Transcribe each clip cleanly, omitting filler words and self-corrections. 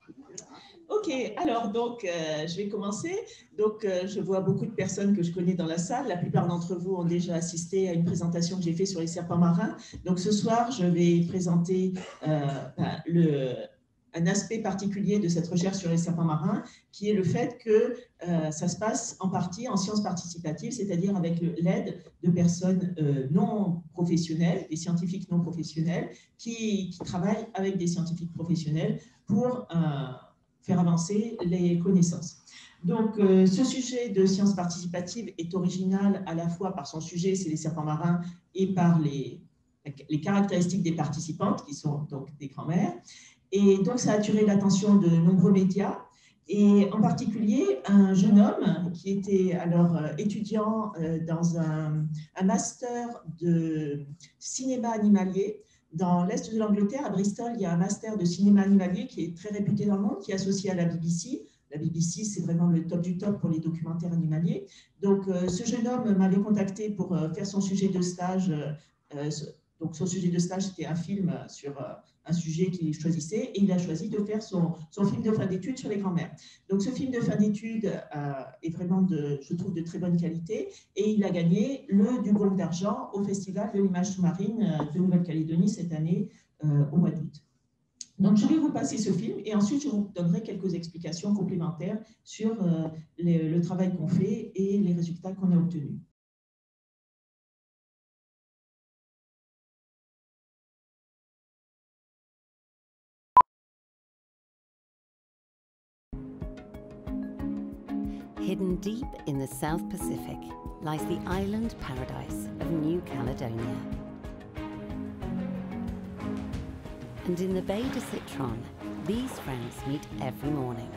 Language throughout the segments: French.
Ok, alors donc je vais commencer. Donc je vois beaucoup de personnes que je connais dans la salle. La plupart d'entre vous ont déjà assisté à une présentation que j'ai faite sur les serpents marins. Donc ce soir, je vais présenter un aspect particulier de cette recherche sur les serpents marins, qui est le fait que ça se passe en partie en sciences participatives, c'est-à-dire avec l'aide de personnes non professionnelles, des scientifiques non professionnels, qui travaillent avec des scientifiques professionnels pour faire avancer les connaissances. Donc, ce sujet de sciences participatives est original à la fois par son sujet, c'est les serpents marins, et par les caractéristiques des participantes, qui sont donc des grands-mères. Et donc, ça a attiré l'attention de nombreux médias, et en particulier un jeune homme qui était alors étudiant dans un master de cinéma animalier. Dans l'Est de l'Angleterre, à Bristol, il y a un master de cinéma animalier qui est très réputé dans le monde, qui est associé à la BBC. La BBC, c'est vraiment le top du top pour les documentaires animaliers. Donc, ce jeune homme m'avait contacté pour faire son sujet de stage. Donc, son sujet de stage, c'était un film sur un sujet qu'il choisissait, et il a choisi de faire son film de fin d'études sur les grands-mères. Donc, ce film de fin d'études est vraiment, je trouve, de très bonne qualité, et il a gagné le Dugong d'argent au Festival de l'image sous-marine de Nouvelle-Calédonie cette année, au mois d'août. Donc, je vais vous passer ce film, et ensuite, je vous donnerai quelques explications complémentaires sur le travail qu'on fait et les résultats qu'on a obtenus. Hidden deep in the South Pacific lies the island paradise of New Caledonia. And in the Bay de Citron, these friends meet every morning.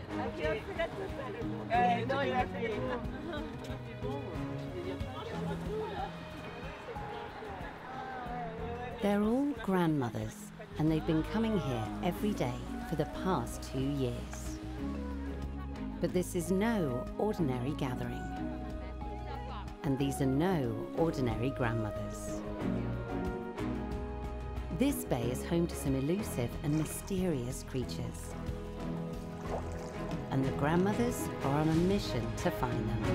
They're all grandmothers, and they've been coming here every day for the past 2 years. But this is no ordinary gathering. And these are no ordinary grandmothers. This bay is home to some elusive and mysterious creatures. And the grandmothers are on a mission to find them.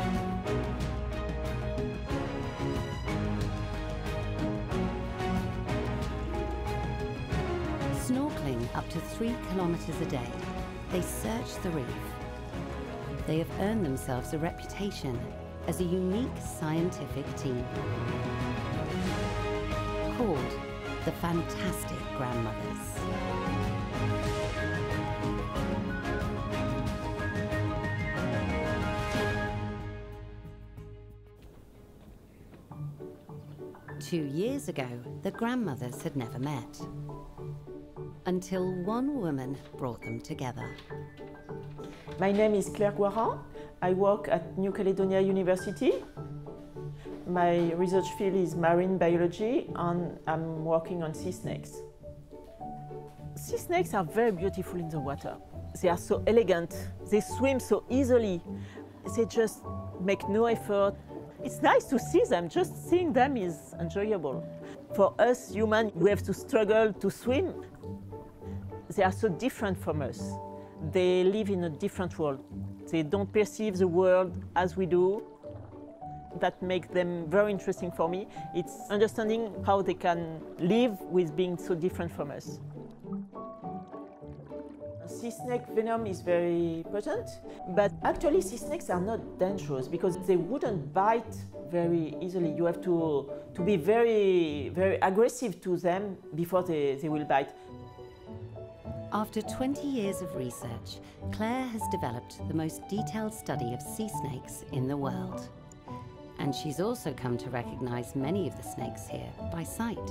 Snorkeling up to 3 kilometers a day, they search the reef. They have earned themselves a reputation as a unique scientific team called the Fantastic Grandmothers. Two years ago, the grandmothers had never met, until one woman brought them together. My name is Claire Guarin. I work at New Caledonia University. My research field is marine biology, and I'm working on sea snakes. Sea snakes are very beautiful in the water. They are so elegant. They swim so easily. They just make no effort. It's nice to see them. Just seeing them is enjoyable. For us humans, we have to struggle to swim. They are so different from us. They live in a different world. They don't perceive the world as we do. That makes them very interesting for me. It's understanding how they can live with being so different from us. Sea snake venom is very potent, but actually sea snakes are not dangerous because they wouldn't bite very easily. You have to be very, very aggressive to them before they will bite. After 20 years of research, Claire has developed the most detailed study of sea snakes in the world. And she's also come to recognize many of the snakes here by sight.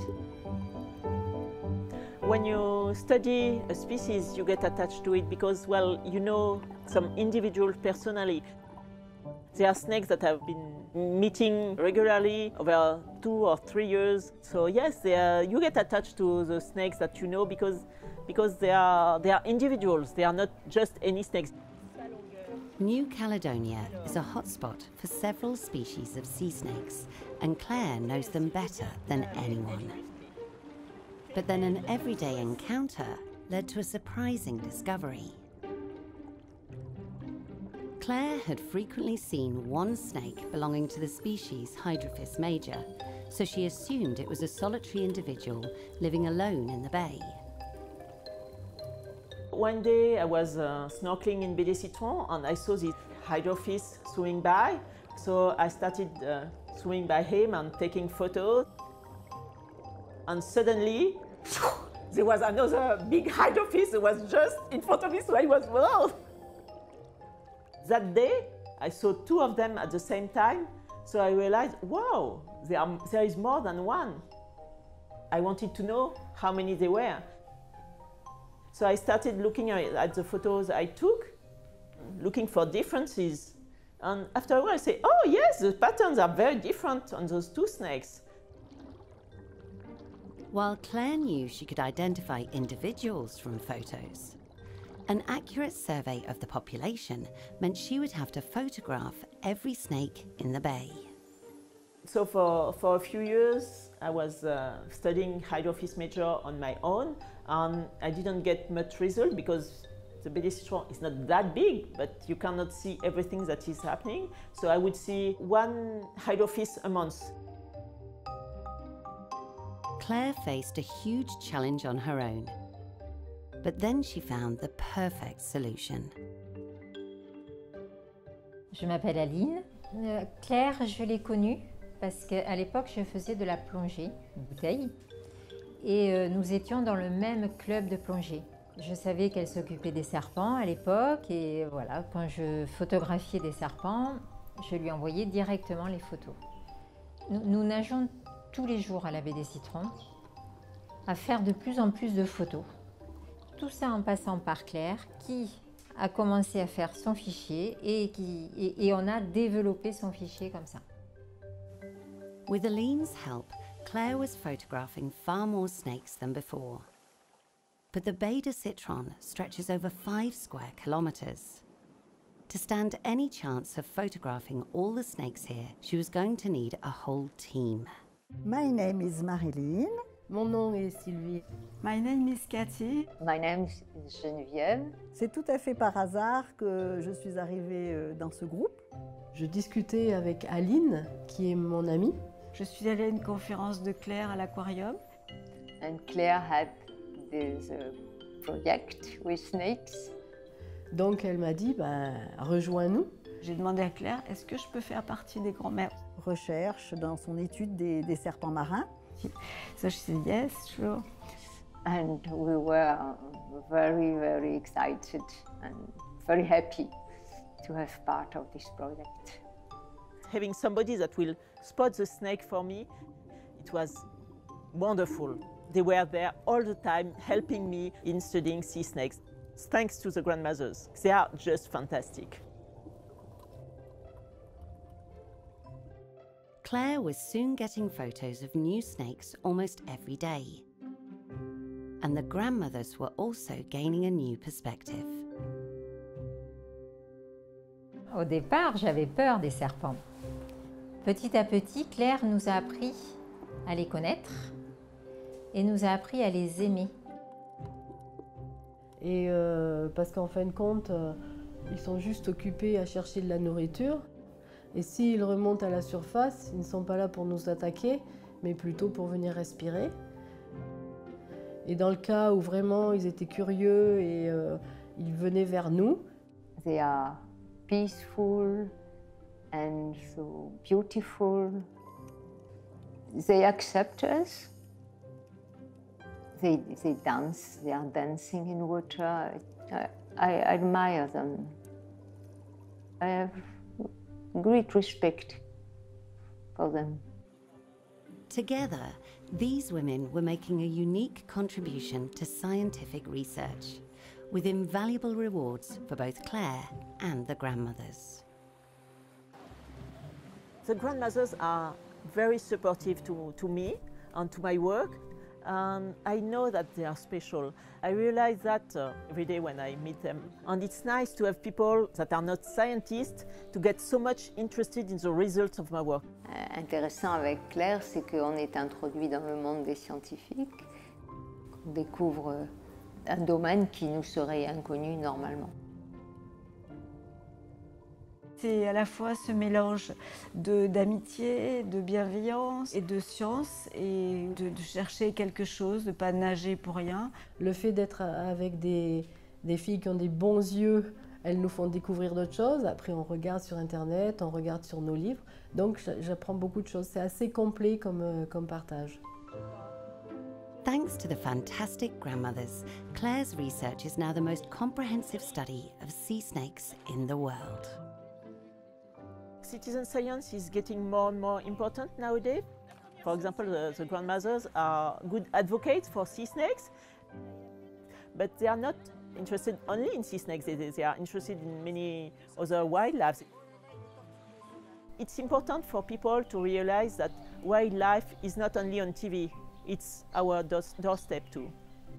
When you study a species, you get attached to it because, well, you know some individuals personally. There are snakes that have been meeting regularly over 2 or 3 years. So yes, you get attached to the snakes that you know because they are individuals. They are not just any snakes. New Caledonia is a hotspot for several species of sea snakes, and Claire knows them better than anyone. But then an everyday encounter led to a surprising discovery. Claire had frequently seen one snake belonging to the species Hydrophis major, so she assumed it was a solitary individual living alone in the bay. One day I was snorkeling in Baie des Citrons and I saw this Hydrophis swimming by, so I started swimming by him and taking photos. And suddenly, there was another big Hydrophis that was just in front of me, so I was, whoa! That day, I saw two of them at the same time, so I realized, wow, there is more than one. I wanted to know how many there were. So I started looking at the photos I took, looking for differences. And after a while I say, oh yes, the patterns are very different on those two snakes. While Claire knew she could identify individuals from photos, an accurate survey of the population meant she would have to photograph every snake in the bay. So for a few years, I was studying Hydrophis major on my own, and I didn't get much result because the Baie des Citrons is not that big, but you cannot see everything that is happening. So I would see one Hydrophis a month. Claire faced a huge challenge on her own, but then she found the perfect solution. Je m'appelle Aline. Claire, je l'ai connue parce qu'à l'époque, je faisais de la plongée, bouteille, et nous étions dans le même club de plongée. Je savais qu'elle s'occupait des serpents à l'époque, et voilà, quand je photographiais des serpents, je lui envoyais directement les photos. Nous nageons tous les jours à la baie des Citrons, à faire de plus en plus de photos. Tout ça en passant par Claire, qui a commencé à faire son fichier et on a développé son fichier comme ça. With Aline's help, Claire was photographing far more snakes than before. But the Baie des Citrons stretches over 5 square kilometres. To stand any chance of photographing all the snakes here, she was going to need a whole team. My name is Marilyn. Mon nom est Sylvie. My name is Cathy. My name is Geneviève. C'est tout à fait par hasard que je suis arrivée dans ce groupe. Je discutais avec Aline, qui est mon amie. Je suis allée à une conférence de Claire à l'aquarium. And Claire had this project with snakes. Donc elle m'a dit, rejoins-nous. J'ai demandé à Claire, est-ce que je peux faire partie des grands-mères? Recherche dans son étude des serpents marins. So she said yes, sure. And we were very, very excited and very happy to have part of this project. Having somebody that will spot the snake for me, it was wonderful. They were there all the time helping me in studying sea snakes. Thanks to the grandmothers. They are just fantastic. Claire was soon getting photos of new snakes almost every day. And the grandmothers were also gaining a new perspective. Au départ, j'avais peur des serpents. Petit à petit, Claire nous a appris à les connaître et nous a appris à les aimer. Et parce qu'en fin de compte, ils sont juste occupés à chercher de la nourriture. Et s'ils remontent à la surface, ils ne sont pas là pour nous attaquer, mais plutôt pour venir respirer. Et dans le cas où vraiment ils étaient curieux et ils venaient vers nous. They are peaceful and so beautiful. They accept us. They dance, they are dancing in water. I admire them. I have great respect for them. Together, these women were making a unique contribution to scientific research, with invaluable rewards for both Claire and the grandmothers. The grandmothers are very supportive to me and to my work. I know that they are special. I realize that every day when I meet them. And it's nice to have people that are not scientists to get so much interested in the results of my work. Intéressant avec Claire, c'est qu'on est introduit dans le monde des scientifiques, qu'on découvre un domaine qui nous serait inconnu normalement. C'est à la fois ce mélange d'amitié, de bienveillance et de science et de chercher quelque chose, de ne pas nager pour rien. Le fait d'être avec des filles qui ont des bons yeux, elles nous font découvrir d'autres choses. Après, on regarde sur Internet, on regarde sur nos livres. Donc, j'apprends beaucoup de choses. C'est assez complet comme partage. Thanks to the fantastic grandmothers, Claire's research is now the most comprehensive study of sea snakes in the world. Citizen science is getting more and more important nowadays. For example, the grandmothers are good advocates for sea snakes, but they are not interested only in sea snakes, they are interested in many other wildlife. It's important for people to realize that wildlife is not only on TV, it's our doorstep too.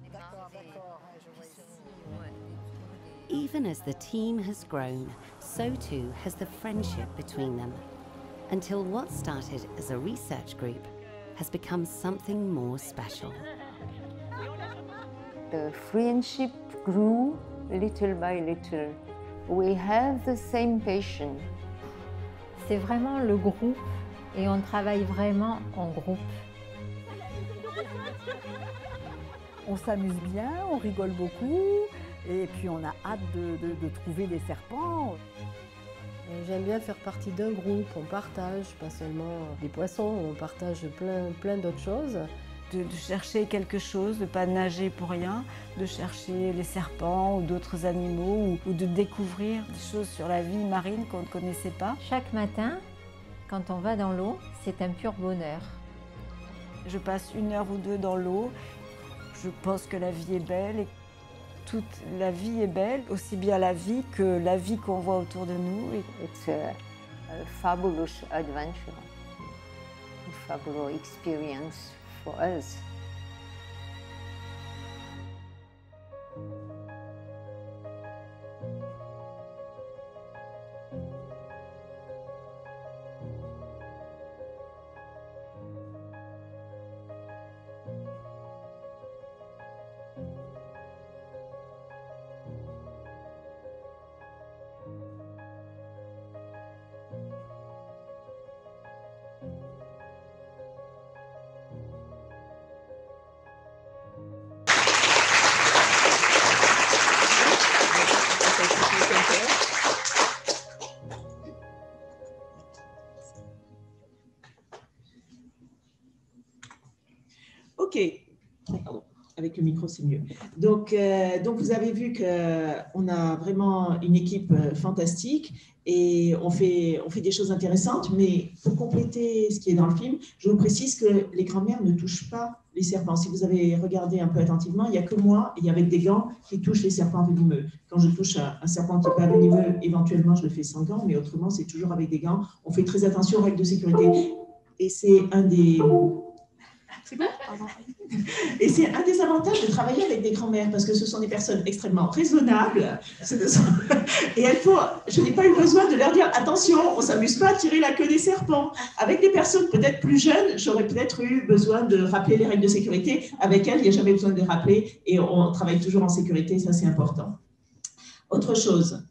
Even as the team has grown, so too has the friendship between them, until what started as a research group has become something more special. The friendship grew little by little. We have the same passion. C'est vraiment le groupe et on travaille vraiment en groupe. On s'amuse bien, on rigole beaucoup et puis on a hâte de trouver des serpents. J'aime bien faire partie d'un groupe, on partage pas seulement des poissons, on partage plein d'autres choses. De chercher quelque chose, de ne pas nager pour rien, de chercher les serpents ou d'autres animaux ou de découvrir des choses sur la vie marine qu'on ne connaissait pas. Chaque matin, quand on va dans l'eau, c'est un pur bonheur. Je passe 1 heure ou 2 dans l'eau, je pense que la vie est belle et toute la vie est belle, aussi bien la vie que la vie qu'on voit autour de nous. It's a fabulous adventure, a fabulous experience for us. Ok, pardon, avec le micro c'est mieux. Donc vous avez vu qu'on a vraiment une équipe fantastique et on fait des choses intéressantes, mais pour compléter ce qui est dans le film, je vous précise que les grands-mères ne touchent pas les serpents. Si vous avez regardé un peu attentivement, il n'y a que moi et avec des gants qui touchent les serpents venimeux. Quand je touche un serpent qui n'est pas venimeux, éventuellement je le fais sans gants, mais autrement c'est toujours avec des gants. On fait très attention aux règles de sécurité et c'est un des... C'est bon ? Et c'est un des avantages de travailler avec des grands-mères parce que ce sont des personnes extrêmement raisonnables. Et je n'ai pas eu besoin de leur dire attention, on ne s'amuse pas à tirer la queue des serpents. Avec des personnes peut-être plus jeunes, j'aurais peut-être eu besoin de rappeler les règles de sécurité. Avec elles, il n'y a jamais besoin de les rappeler et on travaille toujours en sécurité, ça c'est important. Autre chose.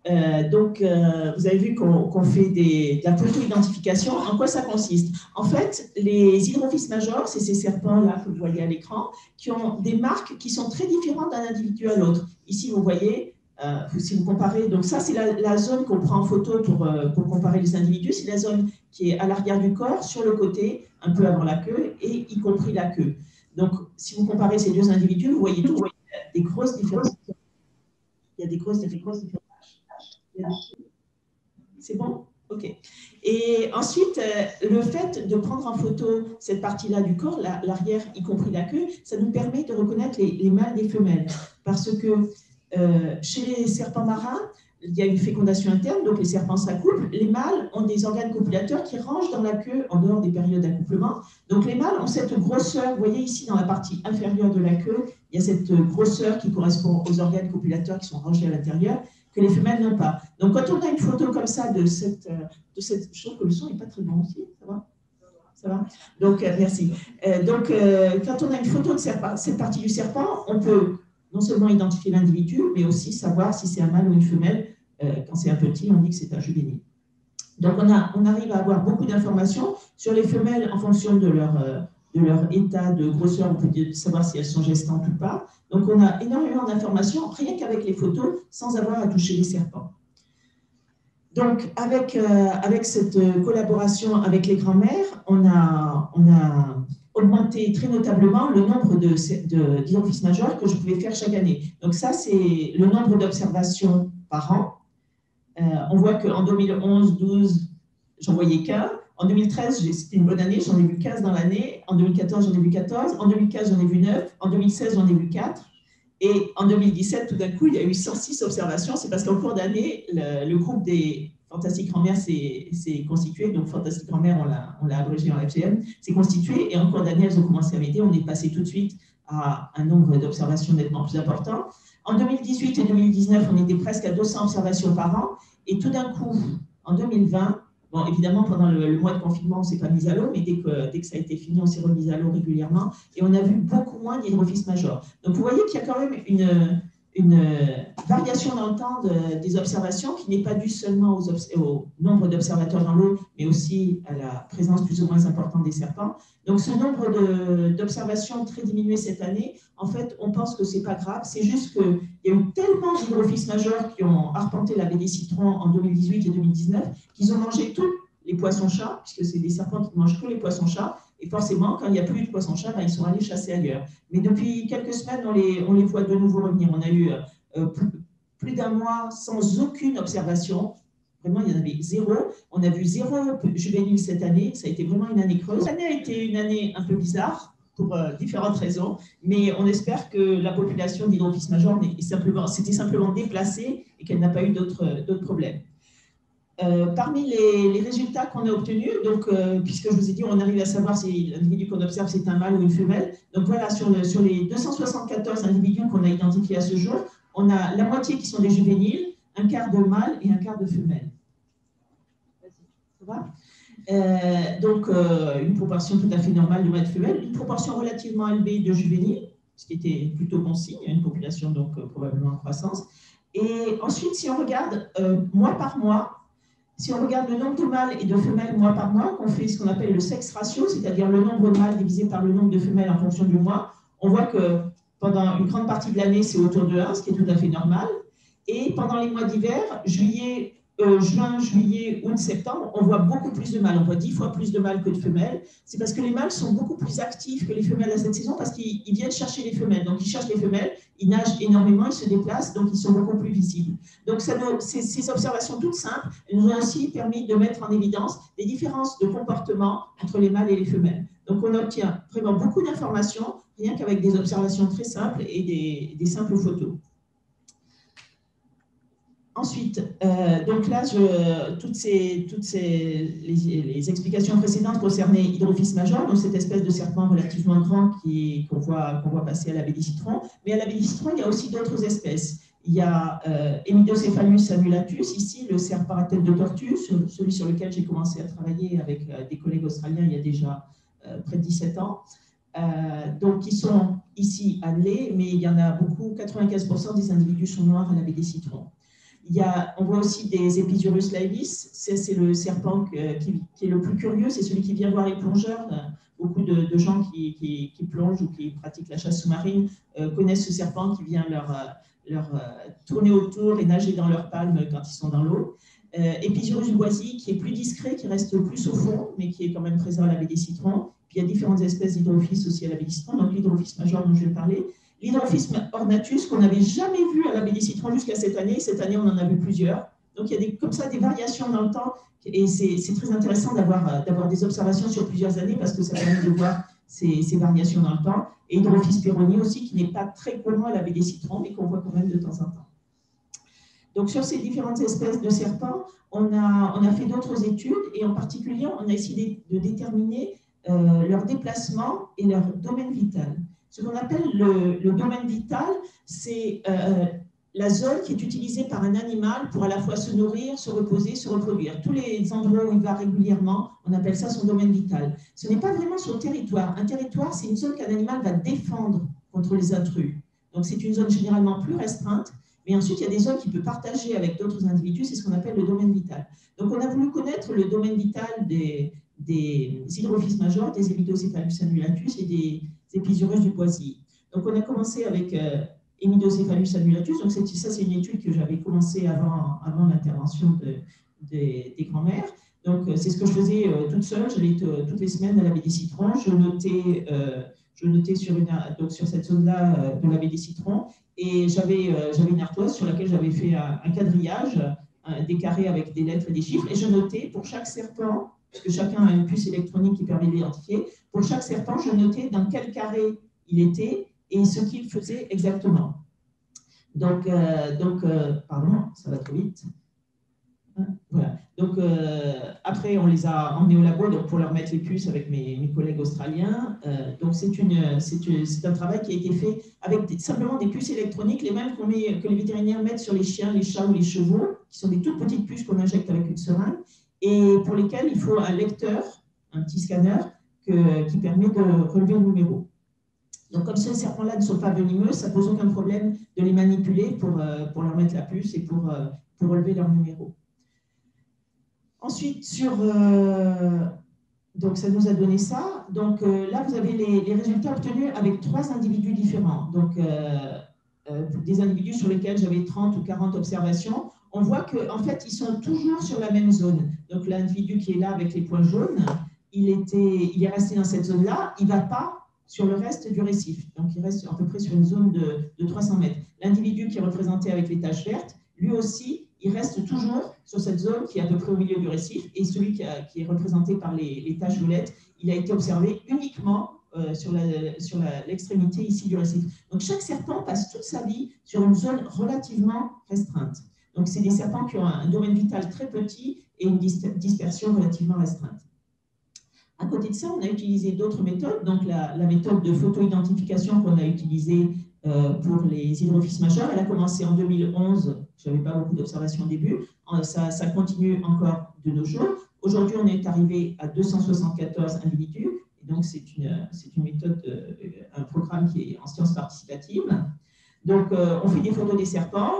Vous avez vu qu'on fait de la photo-identification. En quoi ça consiste? En fait, les hydrophyes majors, c'est ces serpents-là que vous voyez à l'écran, qui ont des marques qui sont très différentes d'un individu à l'autre. Ici, vous voyez, si vous comparez, donc ça, c'est la zone qu'on prend en photo pour comparer les individus. C'est la zone qui est à l'arrière du corps, sur le côté, un peu avant la queue, et y compris la queue. Donc, si vous comparez ces deux individus, vous voyez tout, des grosses différences. Il y a des grosses différences. C'est bon? Ok. Et ensuite, le fait de prendre en photo cette partie-là du corps, l'arrière, y compris la queue, ça nous permet de reconnaître les mâles des femelles. Parce que chez les serpents marins, il y a une fécondation interne, donc les serpents s'accouplent. Les mâles ont des organes copulateurs qui rangent dans la queue en dehors des périodes d'accouplement. Donc les mâles ont cette grosseur, vous voyez ici dans la partie inférieure de la queue, il y a cette grosseur qui correspond aux organes copulateurs qui sont rangés à l'intérieur, que les femelles n'ont pas. Donc, quand on a une photo comme ça de cette je trouve que le son n'est pas très bon aussi, ça va? Ça va? Donc, merci. Quand on a une photo de cette partie du serpent, on peut non seulement identifier l'individu, mais aussi savoir si c'est un mâle ou une femelle. Quand c'est un petit, on dit que c'est un juvénile. Donc, on arrive à avoir beaucoup d'informations sur les femelles en fonction de leur état de grosseur, on peut savoir si elles sont gestantes ou pas. Donc, on a énormément d'informations, rien qu'avec les photos, sans avoir à toucher les serpents. Donc, avec cette collaboration avec les grands-mères, on a augmenté très notablement le nombre d'hydrophyses majeurs que je pouvais faire chaque année. Donc ça, c'est le nombre d'observations par an. On voit qu'en 2011, 12, j'en voyais qu'un. En 2013, c'était une bonne année, j'en ai vu 15 dans l'année. En 2014, j'en ai vu 14. En 2015, j'en ai vu 9. En 2016, j'en ai vu 4. Et en 2017, tout d'un coup, il y a eu 106 observations. C'est parce qu'en cours d'année, le groupe des Fantastiques Grand-mères s'est constitué. Donc, Fantastiques Grand-mères, on l'a abrégé en FGM, s'est constitué. Et en cours d'année, elles ont commencé à m'aider. On est passé tout de suite à un nombre d'observations nettement plus important. En 2018 et 2019, on était presque à 200 observations par an. Et tout d'un coup, en 2020, bon, évidemment, pendant le mois de confinement, on ne s'est pas mis à l'eau, mais dès que ça a été fini, on s'est remis à l'eau régulièrement. Et on a vu beaucoup moins d'hydrophyses majeurs. Donc, vous voyez qu'il y a quand même une variation dans le temps des observations qui n'est pas due seulement au nombre d'observateurs dans l'eau, mais aussi à la présence plus ou moins importante des serpents. Donc, ce nombre d'observations très diminué cette année, en fait, on pense que ce n'est pas grave. C'est juste qu'il y a eu tellement d'hydrophyses majeurs qui ont arpenté la baie des Citrons en 2018 et 2019 qu'ils ont mangé tous les poissons-chats, puisque c'est des serpents qui ne mangent que les poissons-chats. Et forcément, quand il n'y a plus de poissons-chats, ben, ils sont allés chasser ailleurs. Mais depuis quelques semaines, on les voit de nouveau revenir. On a eu plus d'un mois sans aucune observation. Vraiment, il y en avait zéro. On a vu 0 juvéniles cette année. Ça a été vraiment une année creuse. Cette année a été une année un peu bizarre pour différentes raisons. Mais on espère que la population d'hydrophyses majeurs s'était simplement déplacée et qu'elle n'a pas eu d'autres problèmes. Parmi les résultats qu'on a obtenus, donc, puisque je vous ai dit, on arrive à savoir si l'individu qu'on observe, c'est un mâle ou une femelle. Donc voilà, sur les 274 individus qu'on a identifiés à ce jour, on a la moitié qui sont des juvéniles, un quart de mâles et un quart de femelles. Ça va ? Donc, une proportion tout à fait normale de mâles et de femelles, une proportion relativement élevée de juvéniles, ce qui était plutôt bon signe, une population donc probablement en croissance. Et ensuite, si on regarde mois par mois, si on regarde le nombre de mâles et de femelles mois par mois, qu'on fait ce qu'on appelle le sexe ratio, c'est-à-dire le nombre de mâles divisé par le nombre de femelles en fonction du mois, on voit que pendant une grande partie de l'année, c'est autour de 1, ce qui est tout à fait normal. Et pendant les mois d'hiver, juin, juillet, août, septembre, on voit beaucoup plus de mâles. On voit 10 fois plus de mâles que de femelles. C'est parce que les mâles sont beaucoup plus actifs que les femelles à cette saison parce qu'ils viennent chercher les femelles. Donc, ils cherchent les femelles, ils nagent énormément, ils se déplacent, donc ils sont beaucoup plus visibles. Donc, ces observations toutes simples, elles nous ont aussi permis de mettre en évidence des différences de comportement entre les mâles et les femelles. Donc, on obtient vraiment beaucoup d'informations, rien qu'avec des observations très simples et des simples photos. Ensuite, donc là, les explications précédentes concernaient Hydrophis major, donc cette espèce de serpent relativement grand qu'on voit passer à la baie des Citrons. Mais à la baie des Citrons, il y a aussi d'autres espèces. Il y a Hemidiocephalus annulatus, ici le serpent à tête de tortue, celui sur lequel j'ai commencé à travailler avec des collègues australiens il y a déjà près de 17 ans. Donc, ils sont ici annelés, mais il y en a beaucoup, 95% des individus sont noirs à la baie des Citrons. On voit aussi des Episurus laevis, c'est le serpent qui est le plus curieux, c'est celui qui vient voir les plongeurs. Beaucoup de gens qui plongent ou qui pratiquent la chasse sous-marine connaissent ce serpent qui vient leur tourner autour et nager dans leurs palmes quand ils sont dans l'eau. Episurus boisii, qui est plus discret, qui reste plus au fond, mais qui est quand même présent à la baie des Citrons. Puis il y a différentes espèces d'hydrophis aussi à la baie des Citrons, donc l'hydrophis major dont je vais parler. L'Hydrophis ornatus qu'on n'avait jamais vu à la baie des Citrons jusqu'à cette année. Cette année, on en a vu plusieurs. Donc, il y a comme ça des variations dans le temps. Et c'est très intéressant d'avoir des observations sur plusieurs années parce que ça permet de voir ces variations dans le temps. Et Hydrophis peroni aussi, qui n'est pas très commun à la baie des Citrons, mais qu'on voit quand même de temps en temps. Donc, sur ces différentes espèces de serpents, on a fait d'autres études. Et en particulier, on a essayé de déterminer leur déplacement et leur domaine vital. Ce qu'on appelle le domaine vital, c'est la zone qui est utilisée par un animal pour à la fois se nourrir, se reposer, se reproduire. Tous les endroits où il va régulièrement, on appelle ça son domaine vital. Ce n'est pas vraiment son territoire. Un territoire, c'est une zone qu'un animal va défendre contre les intrus. Donc, c'est une zone généralement plus restreinte. Mais ensuite, il y a des zones qu'il peut partager avec d'autres individus. C'est ce qu'on appelle le domaine vital. Donc, on a voulu connaître le domaine vital des hydrophytes majeurs, des Hemidocéphalus annulatus et des Epizurus du Boisy. Donc, on a commencé avec Hemidocéphalus annulatus. Donc, ça, c'est une étude que j'avais commencée avant l'intervention des grands-mères. Donc, c'est ce que je faisais toute seule. J'allais toutes les semaines à la baie des Citrons. Je notais sur cette zone-là de la baie des Citrons. Et j'avais une ardoise sur laquelle j'avais fait un quadrillage, des carrés avec des lettres et des chiffres. Et je notais pour chaque serpent, puisque chacun a une puce électronique qui permet d'identifier, pour chaque serpent, je notais dans quel carré il était et ce qu'il faisait exactement. Donc, pardon, ça va trop vite. Voilà. Donc, après, on les a emmenés au labo pour leur mettre les puces avec mes collègues australiens. Donc, c'est un travail qui a été fait avec simplement des puces électroniques, les mêmes que les vétérinaires mettent sur les chiens, les chats ou les chevaux, qui sont des toutes petites puces qu'on injecte avec une seringue, et pour lesquelles il faut un lecteur, un petit scanner, qui permet de relever le numéro. Donc, comme ces serpents-là ne sont pas venimeux, ça ne pose aucun problème de les manipuler pour leur mettre la puce et pour relever leur numéro. Ensuite, donc ça nous a donné ça. Donc là, vous avez les résultats obtenus avec 3 individus différents. Donc, des individus sur lesquels j'avais 30 ou 40 observations. On voit qu'en fait, ils sont toujours sur la même zone. Donc, l'individu qui est là avec les points jaunes, il est resté dans cette zone-là. Il ne va pas sur le reste du récif. Donc, il reste à peu près sur une zone de 300 mètres. L'individu qui est représenté avec les taches vertes, lui aussi, il reste toujours sur cette zone qui est à peu près au milieu du récif, et celui qui est représenté par les taches violettes, il a été observé uniquement sur l'extrémité ici du récif. Donc chaque serpent passe toute sa vie sur une zone relativement restreinte. Donc c'est des serpents qui ont un domaine vital très petit et une dispersion relativement restreinte. À côté de ça, on a utilisé d'autres méthodes, donc la méthode de photo-identification qu'on a utilisée pour les hydrophytes majeurs. Elle a commencé en 2011, je n'avais pas beaucoup d'observations au début, ça continue encore de nos jours. Aujourd'hui, on est arrivé à 274 individus, et donc c'est une méthode, un programme qui est en sciences participatives. Donc, on fait des photos des serpents,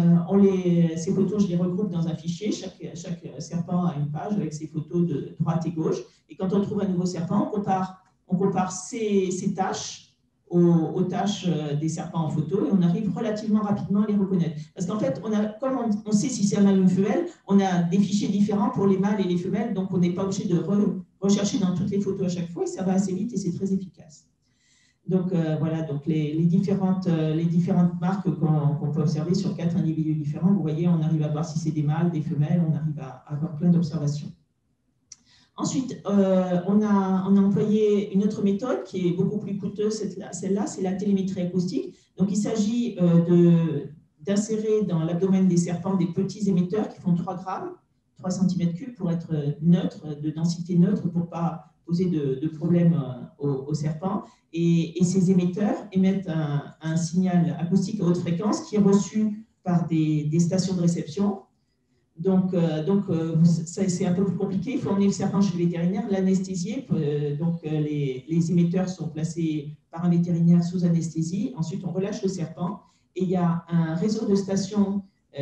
ces photos, je les regroupe dans un fichier, chaque serpent a une page avec ses photos de droite et gauche, et quand on trouve un nouveau serpent, on compare ces tâches aux tâches des serpents en photo, et on arrive relativement rapidement à les reconnaître. Parce qu'en fait, comme on sait si c'est un mâle ou une femelle, on a des fichiers différents pour les mâles et les femelles, donc on n'est pas obligé de rechercher dans toutes les photos à chaque fois, et ça va assez vite et c'est très efficace. Donc voilà, donc les différentes marques qu'on peut observer sur 4 individus différents, vous voyez, on arrive à voir si c'est des mâles, des femelles, on arrive à avoir plein d'observations. Ensuite, on a employé une autre méthode qui est beaucoup plus coûteuse, celle-là, c'est la télémétrie acoustique. Donc, il s'agit d'insérer dans l'abdomen des serpents des petits émetteurs qui font 3 grammes, 3 cm3 pour être neutre, de densité neutre, pour ne pas poser de problème aux serpents. Et ces émetteurs émettent un signal acoustique à haute fréquence qui est reçu par des stations de réception. Donc c'est un peu plus compliqué. Il faut emmener le serpent chez le vétérinaire, l'anesthésier. Donc, les émetteurs sont placés par un vétérinaire sous anesthésie. Ensuite, on relâche le serpent. Et il y a un réseau de stations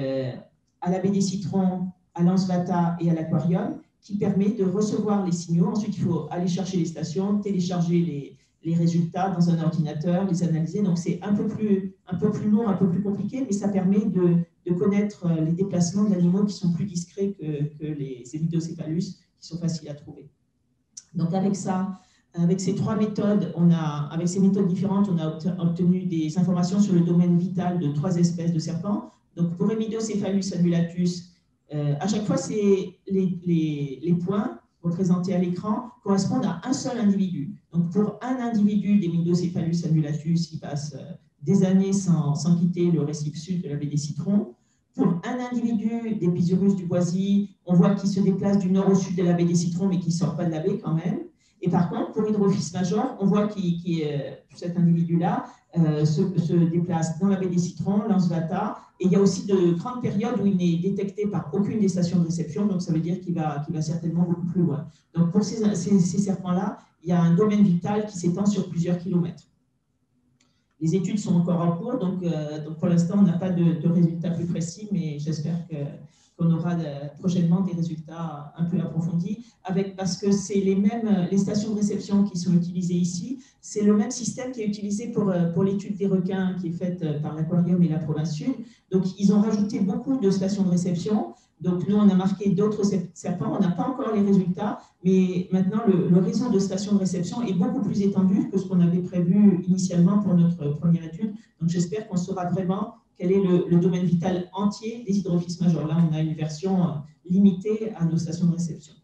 à la baie des Citrons, à l'Ansvata et à l'aquarium qui permet de recevoir les signaux. Ensuite, il faut aller chercher les stations, télécharger les résultats dans un ordinateur, les analyser. Donc, c'est un peu plus lourd, un peu plus compliqué, mais ça permet de connaître les déplacements d'animaux qui sont plus discrets que les Hemidocéphalus, qui sont faciles à trouver. Donc, avec ça, avec ces 3 méthodes, avec ces méthodes différentes, on a obtenu des informations sur le domaine vital de 3 espèces de serpents. Donc, pour Hemidocéphalus annulatus, à chaque fois, les points représentés à l'écran correspondent à un seul individu. Donc, pour un individu d'Hemidocéphalus annulatus, il passe des années sans quitter le récif sud de la baie des Citrons. Pour un individu d'Epizurus du Boisy, on voit qu'il se déplace du nord au sud de la baie des Citrons, mais qu'il ne sort pas de la baie quand même. Et par contre, pour Hydrophytes major, on voit que cet individu-là se déplace dans la baie des Citrons, l'Ansvata, et il y a aussi de grandes périodes où il n'est détecté par aucune des stations de réception, donc ça veut dire qu'il va certainement beaucoup plus loin. Donc pour ces serpents-là, il y a un domaine vital qui s'étend sur plusieurs kilomètres. Les études sont encore en cours, donc pour l'instant, on n'a pas de résultats plus précis, mais j'espère qu'on aura prochainement des résultats un peu approfondis, parce que c'est les stations de réception qui sont utilisées ici, c'est le même système qui est utilisé pour l'étude des requins qui est faite par l'Aquarium et la Province Sud. Donc, ils ont rajouté beaucoup de stations de réception. Donc, nous, on a marqué d'autres serpents, on n'a pas encore les résultats, mais maintenant, le réseau de stations de réception est beaucoup plus étendu que ce qu'on avait prévu initialement pour notre première étude. Donc, j'espère qu'on saura vraiment quel est le domaine vital entier des hydrophytes majeurs. Là, on a une version limitée à nos stations de réception.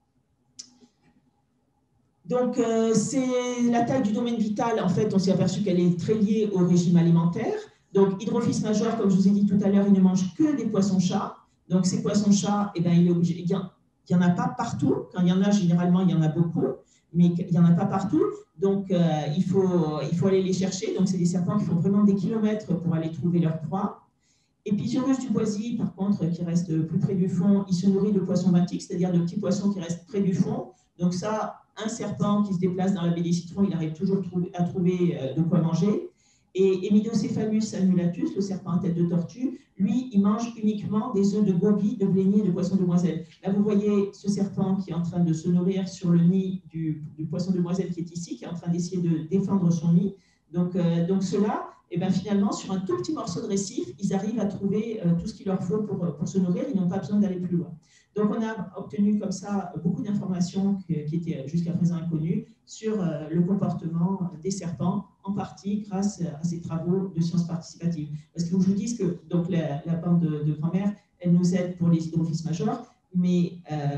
Donc, c'est la taille du domaine vital. En fait, on s'est aperçu qu'elle est très liée au régime alimentaire. Donc, hydrophytes majeurs, comme je vous ai dit tout à l'heure, ils ne mangent que des poissons-chats. Donc, ces poissons-chats, eh ben, il n'y en a pas partout. Quand il y en a, généralement, il y en a beaucoup, mais il n'y en a pas partout. Donc, il faut aller les chercher. Donc, c'est des serpents qui font vraiment des kilomètres pour aller trouver leur proie. Epizurus duboisi, par contre, qui reste plus près du fond, il se nourrit de poissons benthiques, c'est-à-dire de petits poissons qui restent près du fond. Donc ça, un serpent qui se déplace dans la baie des Citrons, il arrive toujours à trouver de quoi manger. Et Hemidocéphalus annulatus, le serpent à tête de tortue, lui, il mange uniquement des œufs de gobies, de bléniers et de poissons demoiselles. Là, vous voyez ce serpent qui est en train de se nourrir sur le nid du poisson demoiselle qui est ici, qui est en train d'essayer de défendre son nid. Donc ceux-là, et ben finalement, sur un tout petit morceau de récif, ils arrivent à trouver tout ce qu'il leur faut pour se nourrir. Ils n'ont pas besoin d'aller plus loin. Donc, on a obtenu comme ça beaucoup d'informations qui étaient jusqu'à présent inconnues sur le comportement des serpents, en partie grâce à ces travaux de sciences participatives. Parce que je vous dis que donc, la bande de grand-mère, elle nous aide pour les hydrophytes majeurs, mais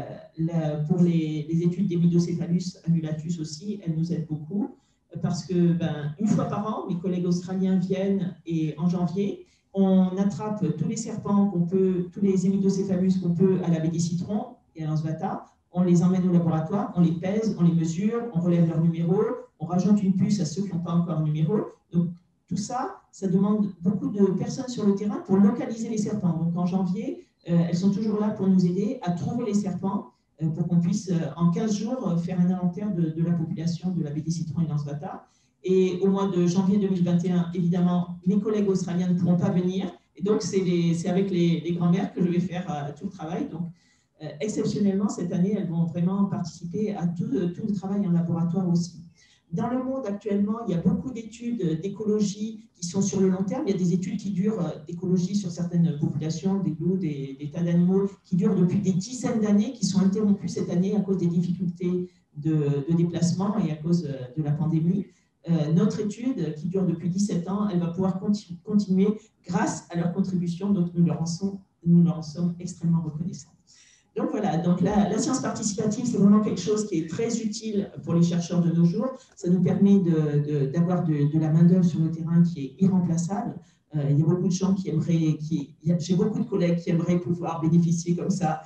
pour les études d'Hemidocéphalus annulatus aussi, elle nous aide beaucoup. Parce que, une fois par an, mes collègues australiens viennent et en janvier, on attrape tous les serpents qu'on peut, tous les Hemidocéphalus qu'on peut à la baie des Citrons et à l'Ansvata, on les emmène au laboratoire, on les pèse, on les mesure, on relève leur numéro, on rajoute une puce à ceux qui n'ont pas encore un numéro. Donc, tout ça, ça demande beaucoup de personnes sur le terrain pour localiser les serpents. Donc, en janvier, elles sont toujours là pour nous aider à trouver les serpents pour qu'on puisse, en 15 jours, faire un inventaire de la population de la baie des Citrons et l'Ansvata. Et au mois de janvier 2021, évidemment, mes collègues australiens ne pourront pas venir. Et donc, c'est avec les grands-mères que je vais faire tout le travail. Donc, exceptionnellement, cette année, elles vont vraiment participer à tout le travail en laboratoire aussi. Dans le monde actuellement, il y a beaucoup d'études d'écologie qui sont sur le long terme. Il y a des études qui durent d'écologie sur certaines populations, des loups, des tas d'animaux, qui durent depuis des dizaines d'années, qui sont interrompues cette année à cause des difficultés de déplacement et à cause de la pandémie. Notre étude, qui dure depuis 17 ans, elle va pouvoir continuer grâce à leur contribution, donc nous leur en sommes extrêmement reconnaissants. Donc voilà, donc la science participative, c'est vraiment quelque chose qui est très utile pour les chercheurs de nos jours. Ça nous permet d'avoir de la main-d'œuvre sur le terrain qui est irremplaçable. Il y a beaucoup de gens qui aimeraient, j'ai beaucoup de collègues qui aimeraient pouvoir bénéficier comme ça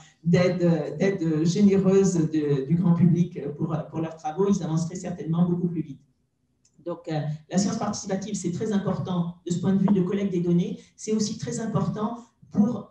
d'aide généreuse du grand public pour leurs travaux. Ils avanceraient certainement beaucoup plus vite. Donc, la science participative, c'est très important de ce point de vue de collecte des données. C'est aussi très important pour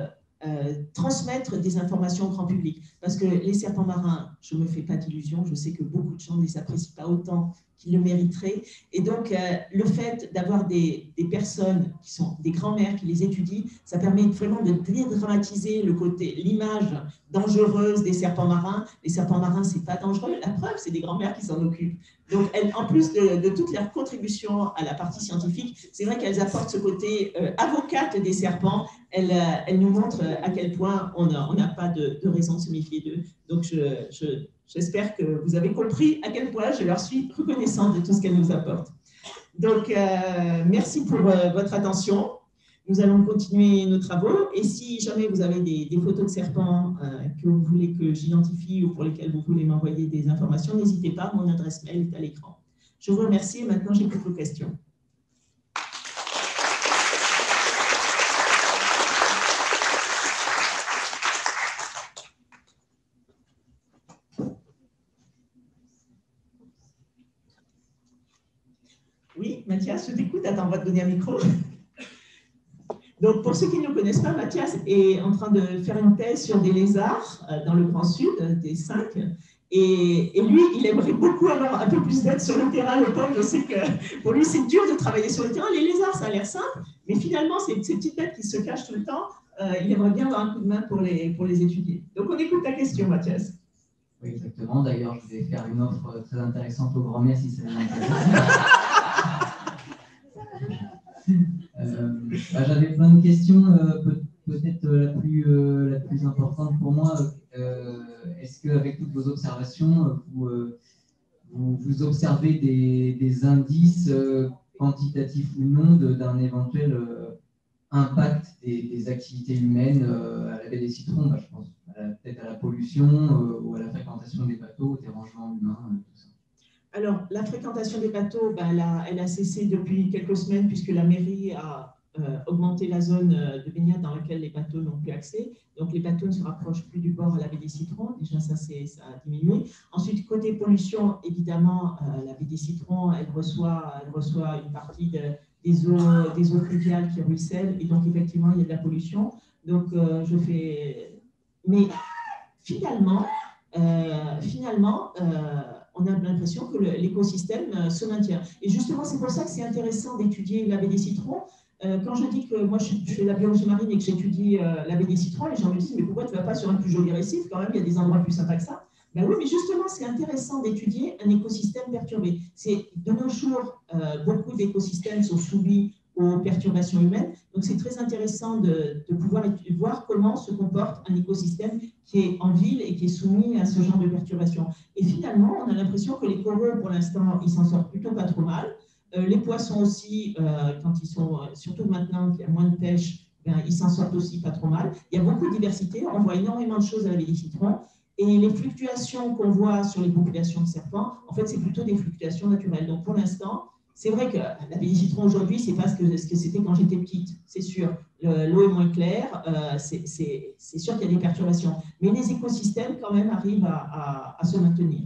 transmettre des informations au grand public. Parce que les serpents marins, je ne me fais pas d'illusions, je sais que beaucoup de gens ne les apprécient pas autant qu'ils le mériteraient. Et donc, le fait d'avoir des personnes qui sont des grands-mères qui les étudient, ça permet vraiment de dédramatiser l'image dangereuse des serpents marins. Les serpents marins, ce n'est pas dangereux. La preuve, c'est des grands-mères qui s'en occupent. Donc, en plus de toutes leurs contributions à la partie scientifique, c'est vrai qu'elles apportent ce côté avocate des serpents. Elles nous montrent à quel point on n'a pas de raison de se méfier d'eux. Donc, j'espère que vous avez compris à quel point je leur suis reconnaissante de tout ce qu'elles nous apportent. Donc, merci pour votre attention. Nous allons continuer nos travaux. Et si jamais vous avez des photos de serpents que vous voulez que j'identifie ou pour lesquelles vous voulez m'envoyer des informations, n'hésitez pas, mon adresse mail est à l'écran. Je vous remercie et maintenant j'écoute vos questions. Oui, Mathias, je t'écoute. Attends, on va te donner un micro. Donc, pour ceux qui ne le connaissent pas, Mathias est en train de faire une thèse sur des lézards dans le Grand Sud, des 5. Et lui, il aimerait beaucoup avoir un peu plus d'aide sur le terrain. Le pauvre, je sais que pour lui, c'est dur de travailler sur le terrain. Les lézards, ça a l'air simple, mais finalement, ces petites bêtes qui se cachent tout le temps, il aimerait bien avoir un coup de main pour les étudier. Donc, on écoute ta question, Mathias. Oui, exactement. D'ailleurs, je vais faire une offre très intéressante aux grand-mères si ça vous intéresse. J'avais plein de questions. Peut-être la plus importante pour moi, est-ce qu'avec toutes vos observations, vous observez des indices quantitatifs ou non d'un éventuel impact des activités humaines à la baie des Citrons, je pense peut-être à la pollution ou à la fréquentation des bateaux, au dérangement humain, tout ça. Alors, la fréquentation des bateaux, elle a cessé depuis quelques semaines puisque la mairie a augmenté la zone de baignade dans laquelle les bateaux n'ont plus accès. Donc, les bateaux ne se rapprochent plus du port à la baie des Citrons. Déjà, ça a diminué. Ensuite, côté pollution, évidemment, la baie des Citrons, elle reçoit une partie des eaux fluviales qui ruissellent. Et donc, effectivement, il y a de la pollution. Donc, Mais finalement, on a l'impression que l'écosystème se maintient. Et justement, c'est pour ça que c'est intéressant d'étudier la baie des Citrons. Quand je dis que moi, je fais la biologie marine et que j'étudie la baie des Citrons, les gens me disent « Mais pourquoi tu ne vas pas sur un plus joli récif? Quand même, il y a des endroits plus sympas que ça. » Ben oui, mais justement, c'est intéressant d'étudier un écosystème perturbé. De nos jours, beaucoup d'écosystèmes sont soumis aux perturbations humaines. Donc, c'est très intéressant de pouvoir voir comment se comporte un écosystème qui est en ville et qui est soumis à ce genre de perturbations. Et finalement, on a l'impression que les coraux, pour l'instant, ils s'en sortent plutôt pas trop mal. Les poissons aussi, quand ils sont, surtout maintenant qu'il y a moins de pêche, ils s'en sortent aussi pas trop mal. Il y a beaucoup de diversité, on voit énormément de choses à la baie des Citrons. Et les fluctuations qu'on voit sur les populations de serpents, en fait, c'est plutôt des fluctuations naturelles. Donc, pour l'instant, c'est vrai que la baie des Citrons aujourd'hui, c'est pas ce que c'était quand j'étais petite, c'est sûr. L'eau est moins claire, c'est sûr qu'il y a des perturbations. Mais les écosystèmes, quand même, arrivent à se maintenir.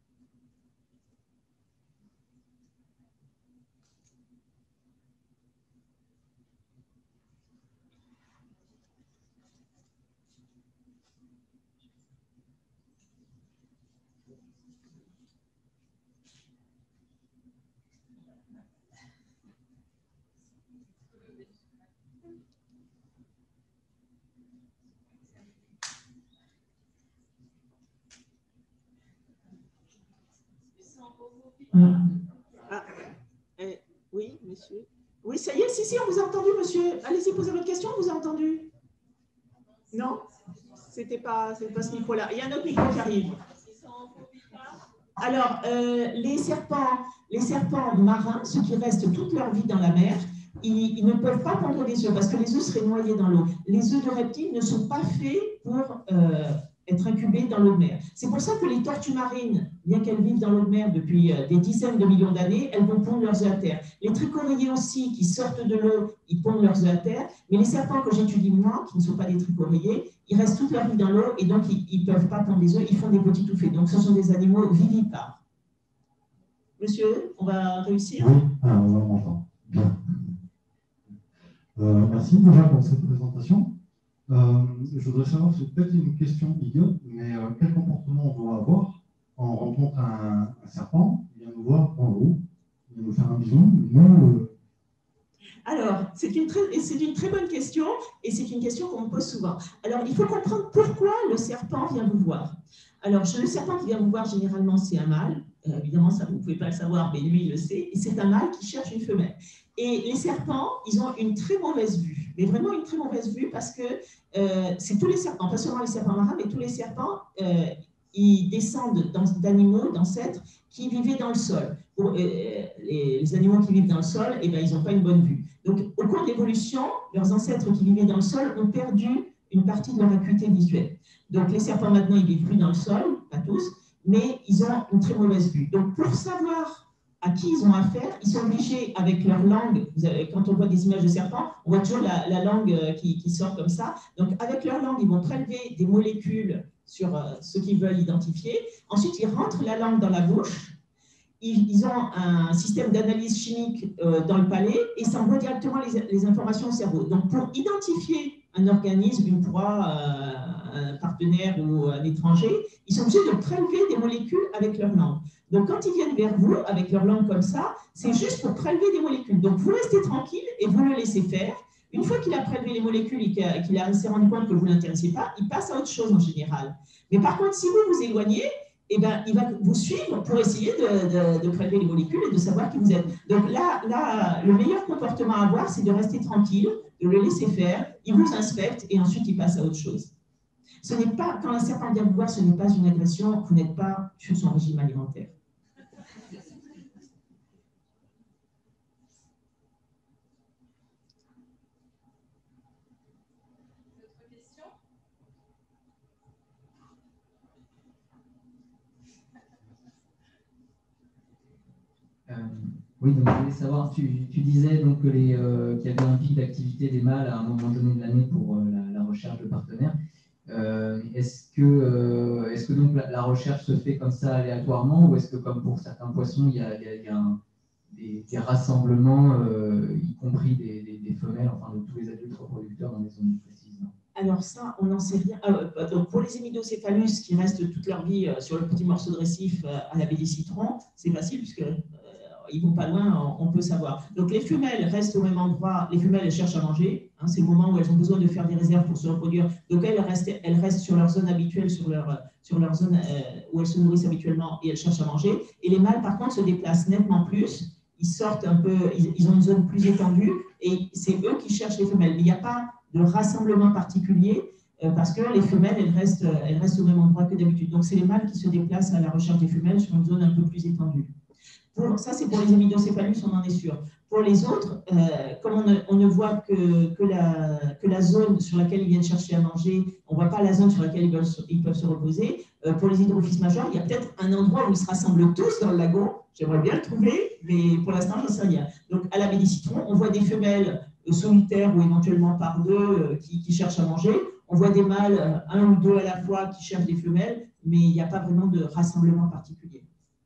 Oui, monsieur. Oui, ça y est, si, on vous a entendu, monsieur. Allez-y, posez votre question, on vous a entendu. Non? C'était pas ce micro-là. Il y a un autre micro qui arrive. Alors, les serpents marins, ceux qui restent toute leur vie dans la mer, ils ne peuvent pas pondre des œufs parce que les œufs seraient noyés dans l'eau. Les œufs de reptiles ne sont pas faits pour être incubés dans l'eau de mer. C'est pour ça que les tortues marines, bien qu'elles vivent dans l'eau de mer depuis des dizaines de millions d'années, elles vont pondre leurs œufs à terre. Les trichorhéiers aussi, qui sortent de l'eau, ils pondent leurs œufs à terre. Mais les serpents que j'étudie moi, qui ne sont pas des trichorhéiers, ils restent toute leur vie dans l'eau et donc ils ne peuvent pas pondre des œufs, ils font des petits touffés. Donc ce sont des animaux vivipares. Monsieur, on va réussir? Oui, on m'entend. Bien. Merci déjà pour cette présentation. Je voudrais savoir, c'est peut-être une question idiote, mais quel comportement on doit avoir quand on rencontre un serpent, il vient nous voir dans l'eau, il vient nous faire un bisou, nous... Alors, c'est une très bonne question et c'est une question qu'on me pose souvent. Alors, il faut comprendre pourquoi le serpent vient vous voir. Alors, le serpent qui vient vous voir, généralement, c'est un mâle. Évidemment, ça, vous ne pouvez pas le savoir, mais lui, il le sait. Et c'est un mâle qui cherche une femelle. Et les serpents, ils ont une très mauvaise vue, mais vraiment une très mauvaise vue parce que c'est tous les serpents, pas seulement les serpents marins, mais tous les serpents, ils descendent d'animaux, d'ancêtres qui vivaient dans le sol. Les animaux qui vivent dans le sol, eh bien, ils n'ont pas une bonne vue. Donc, au cours de l'évolution, leurs ancêtres qui vivaient dans le sol ont perdu une partie de leur acuité visuelle. Donc, les serpents, maintenant, ils ne vivent plus dans le sol, pas tous, mais ils ont une très mauvaise vue. Donc, pour savoir à qui ils ont affaire, ils sont obligés, avec leur langue, quand on voit des images de serpents, on voit toujours la langue qui sort comme ça. Donc, avec leur langue, ils vont prélever des molécules sur ce qu'ils veulent identifier. Ensuite, ils rentrent la langue dans la bouche. Ils ont un système d'analyse chimique dans le palais et ça envoie directement les informations au cerveau. Donc, pour identifier un organisme, une proie, un partenaire ou un étranger, ils sont obligés de prélever des molécules avec leur langue. Donc, quand ils viennent vers vous avec leur langue comme ça, c'est juste pour prélever des molécules. Donc, vous restez tranquille et vous le laissez faire. Une fois qu'il a prélevé les molécules et qu'il s'est rendu compte que vous ne l'intéressez pas, il passe à autre chose en général. Mais par contre, si vous vous éloignez, eh ben, il va vous suivre pour essayer de prélever les molécules et de savoir qui vous êtes. Donc là, le meilleur comportement à avoir, c'est de rester tranquille, de le laisser faire, il vous inspecte et ensuite il passe à autre chose. Ce n'est pas, quand un serpent vient vous voir, ce n'est pas une agression, vous n'êtes pas sur son régime alimentaire. Oui, donc je voulais savoir, tu disais donc qu'il y avait un pic d'activité des mâles à un moment donné de l'année pour la recherche de partenaires. Est-ce que donc la recherche se fait comme ça aléatoirement ou est-ce que comme pour certains poissons, il y a des rassemblements, y compris des femelles, enfin de tous les adultes reproducteurs dans des zones précises? Alors ça, on n'en sait rien. Donc pour les hémidocéphalus qui restent toute leur vie sur le petit morceau de récif à la baie des Citrons, c'est facile puisque ils vont pas loin, on peut savoir. Donc les femelles restent au même endroit, les femelles elles cherchent à manger, hein, c'est le moment où elles ont besoin de faire des réserves pour se reproduire, donc elles restent sur leur zone habituelle, sur leur zone où elles se nourrissent habituellement et elles cherchent à manger, et les mâles par contre se déplacent nettement plus, ils sortent un peu, ils ont une zone plus étendue, et c'est eux qui cherchent les femelles, mais il n'y a pas de rassemblement particulier, parce que les femelles, elles restent au même endroit que d'habitude, donc c'est les mâles qui se déplacent à la recherche des femelles sur une zone un peu plus étendue. Ça, c'est pour les hémidocéphalus, on en est sûr. Pour les autres, comme on ne voit que la zone sur laquelle ils viennent chercher à manger, on ne voit pas la zone sur laquelle ils peuvent se reposer. Pour les hydrophytes majeurs, il y a peut-être un endroit où ils se rassemblent tous dans le lagon. J'aimerais bien le trouver, mais pour l'instant, je n'en sais rien. Donc, à la baie des Citrons, on voit des femelles solitaires ou éventuellement par deux qui cherchent à manger. On voit des mâles, un ou deux à la fois, qui cherchent des femelles, mais il n'y a pas vraiment de rassemblement particulier.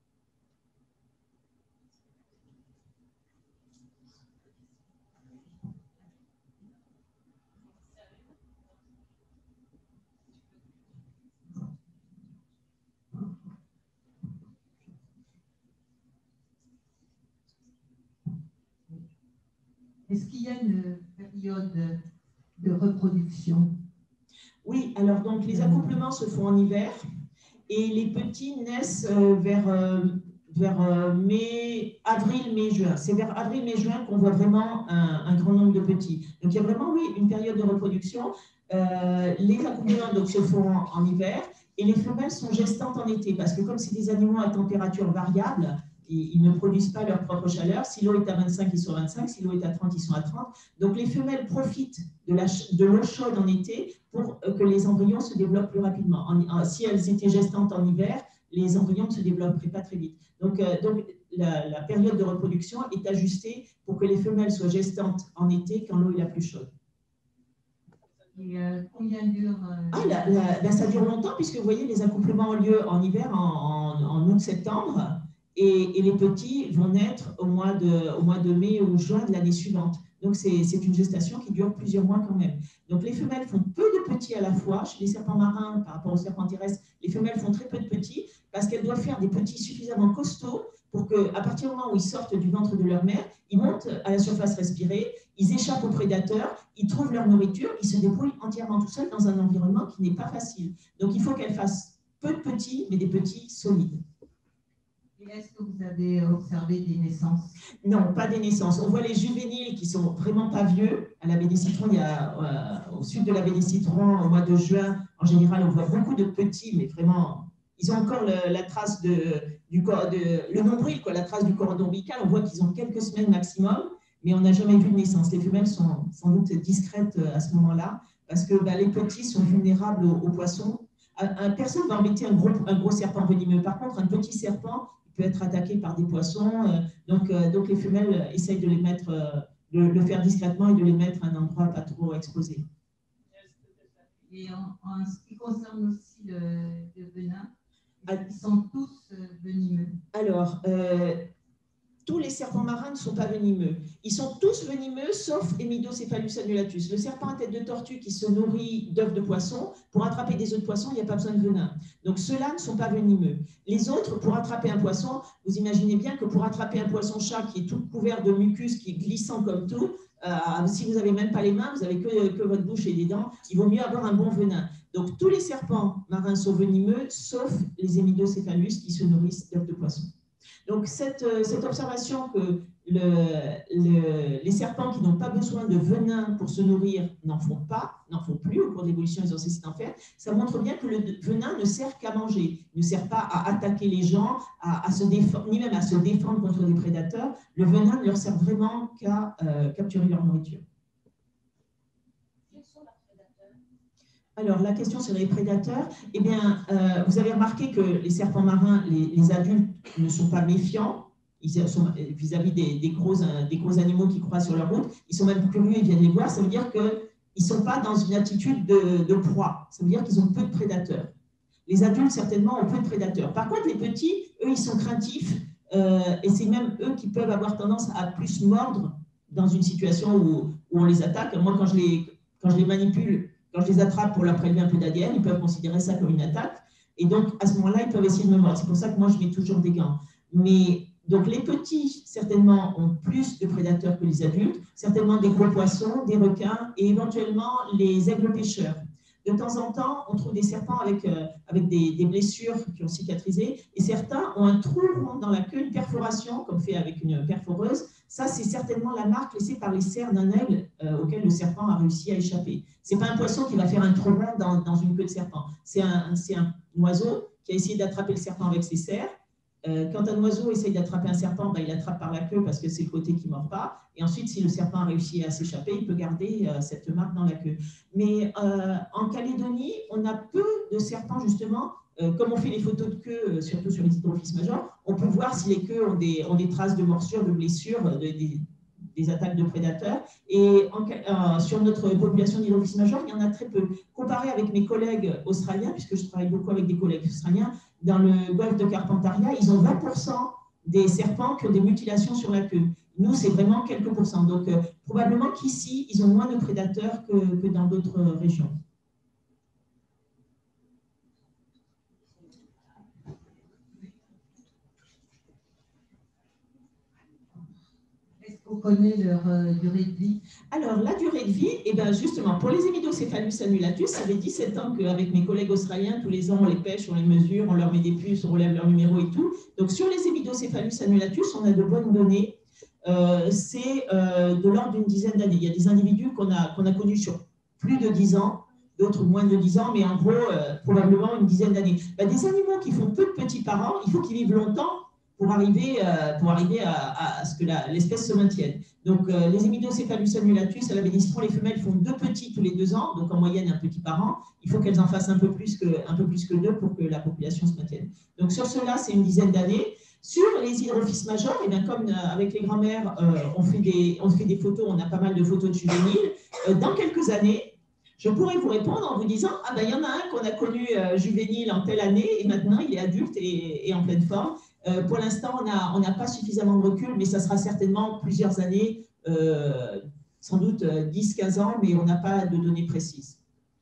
Est-ce qu'il y a une période de reproduction? Oui, alors donc les accouplements se font en hiver et les petits naissent vers avril, mai, juin. C'est vers avril, mai, juin qu'on voit vraiment un grand nombre de petits. Donc il y a vraiment, oui, une période de reproduction. Les accouplements donc, se font en hiver et les femelles sont gestantes en été parce que comme c'est des animaux à température variable, ils ne produisent pas leur propre chaleur. Si l'eau est à 25, ils sont à 25. Si l'eau est à 30, ils sont à 30. Donc, les femelles profitent de l'eau chaude en été pour que les embryons se développent plus rapidement. Si elles étaient gestantes en hiver, les embryons ne se développeraient pas très vite. Donc la période de reproduction est ajustée pour que les femelles soient gestantes en été quand l'eau est la plus chaude. Et combien dure ça dure longtemps puisque vous voyez, les accouplements ont lieu en hiver, en août-septembre. Et les petits vont naître au mois de mai ou juin de l'année suivante. Donc, c'est une gestation qui dure plusieurs mois quand même. Donc, les femelles font peu de petits à la fois. Chez les serpents marins, par rapport aux serpents terrestres, les femelles font très peu de petits parce qu'elles doivent faire des petits suffisamment costauds pour qu'à partir du moment où ils sortent du ventre de leur mère, ils montent à la surface respirée, ils échappent aux prédateurs, ils trouvent leur nourriture, ils se débrouillent entièrement tout seuls dans un environnement qui n'est pas facile. Donc, il faut qu'elles fassent peu de petits, mais des petits solides. Est-ce que vous avez observé des naissances? Non, pas des naissances. On voit les juvéniles qui sont vraiment pas vieux. À la baie des Citrons, il y a, au sud de la baie des Citrons, au mois de juin, en général, on voit beaucoup de petits, mais vraiment, ils ont encore la trace le nombril, quoi, la trace du cordon ombilical. On voit qu'ils ont quelques semaines maximum, mais on n'a jamais vu de naissance. Les femelles sont sans doute discrètes à ce moment-là, parce que les petits sont vulnérables aux poissons. Personne ne va embêter un gros serpent venimeux. Par contre, un petit serpent peut être attaqué par des poissons. Donc les femelles essayent de les mettre, de le faire discrètement et de les mettre à un endroit pas trop exposé. Et en ce qui concerne aussi le venin, ils sont tous venimeux. Alors, tous les serpents marins ne sont pas venimeux. Ils sont tous venimeux, sauf Hemidocephalus annulatus. Le serpent à tête de tortue qui se nourrit d'œufs de poisson, pour attraper des œufs de poisson, il n'y a pas besoin de venin. Donc ceux-là ne sont pas venimeux. Les autres, pour attraper un poisson, vous imaginez bien que pour attraper un poisson-chat qui est tout couvert de mucus, qui est glissant comme tout, si vous n'avez même pas les mains, vous n'avez que votre bouche et des dents, il vaut mieux avoir un bon venin. Donc tous les serpents marins sont venimeux, sauf les Hemidocephalus qui se nourrissent d'œufs de poisson. Donc cette observation que les serpents qui n'ont pas besoin de venin pour se nourrir n'en font plus au cours de l'évolution, ils ont cessé d'en faire, ça montre bien que le venin ne sert qu'à manger, ne sert pas à attaquer les gens, à se défendre, ni même à se défendre contre des prédateurs. Le venin ne leur sert vraiment qu'à capturer leur nourriture. Alors, la question sur les prédateurs, eh bien, vous avez remarqué que les serpents marins, les adultes ne sont pas méfiants vis-à-vis des gros animaux qui croisent sur leur route. Ils sont même curieux, ils viennent les voir. Ça veut dire qu'ils ne sont pas dans une attitude de proie. Ça veut dire qu'ils ont peu de prédateurs. Les adultes, certainement, ont peu de prédateurs. Par contre, les petits, eux, ils sont craintifs. Et c'est même eux qui peuvent avoir tendance à plus mordre dans une situation où on les attaque. Moi, quand je les manipule, quand je les attrape pour leur prélever un peu d'ADN, ils peuvent considérer ça comme une attaque. Et donc, à ce moment-là, ils peuvent essayer de me mordre. C'est pour ça que moi, je mets toujours des gants. Mais donc, les petits, certainement, ont plus de prédateurs que les adultes. Certainement des gros poissons, des requins et éventuellement les aigles pêcheurs. De temps en temps, on trouve des serpents avec des blessures qui ont cicatrisé. Et certains ont un trou dans la queue, une perforation, comme fait avec une perforeuse. Ça, c'est certainement la marque laissée par les serres d'un aigle auquel le serpent a réussi à échapper. Ce n'est pas un poisson qui va faire un trou rond dans une queue de serpent. C'est un oiseau qui a essayé d'attraper le serpent avec ses serres. Quand un oiseau essaye d'attraper un serpent, il l'attrape par la queue parce que c'est le côté qui ne mord pas. Et ensuite, si le serpent a réussi à s'échapper, il peut garder cette marque dans la queue. Mais en Calédonie, on a peu de serpents, justement. Comme on fait les photos de queue, surtout sur les hydrophyses majeurs, on peut voir si les queues ont des traces de morsures, de blessures, des attaques de prédateurs. Et sur notre population d'hydrophyses majeurs, il y en a très peu. Comparé avec mes collègues australiens, puisque je travaille beaucoup avec des collègues australiens, dans le golfe de Carpentaria, ils ont 20% des serpents qui ont des mutilations sur la queue. Nous, c'est vraiment quelques pourcents. Donc, probablement qu'ici, ils ont moins de prédateurs que dans d'autres régions. On connaît leur durée de vie? Alors, la durée de vie, eh bien, justement, pour les Hemidocephalus annulatus, ça fait 17 ans qu'avec mes collègues australiens, tous les ans, on les pêche, on les mesure, on leur met des puces, on relève leur numéro et tout. Donc, sur les Hemidocephalus annulatus, on a de bonnes données. C'est de l'ordre d'une dizaine d'années. Il y a des individus qu'on a connus sur plus de 10 ans, d'autres moins de 10 ans, mais en gros, probablement une dizaine d'années. Des animaux qui font peu de petits parents, il faut qu'ils vivent longtemps pour arriver à ce que l'espèce se maintienne. Donc, les Hemidocephalus annulatus, à la bénédiction, les femelles font 2 petits tous les 2 ans, donc en moyenne un petit par an. Il faut qu'elles en fassent un peu plus que 2 pour que la population se maintienne. Donc, sur cela, c'est une dizaine d'années. Sur les hydrophyses majeurs, et bien, comme avec les grands-mères, on fait des photos, on a pas mal de photos de juvéniles. Dans quelques années, je pourrais vous répondre en vous disant « Ah ben, il y en a un qu'on a connu juvénile en telle année, et maintenant, il est adulte et en pleine forme. » Pour l'instant, on n'a pas suffisamment de recul, mais ça sera certainement plusieurs années, sans doute 10-15 ans, mais on n'a pas de données précises.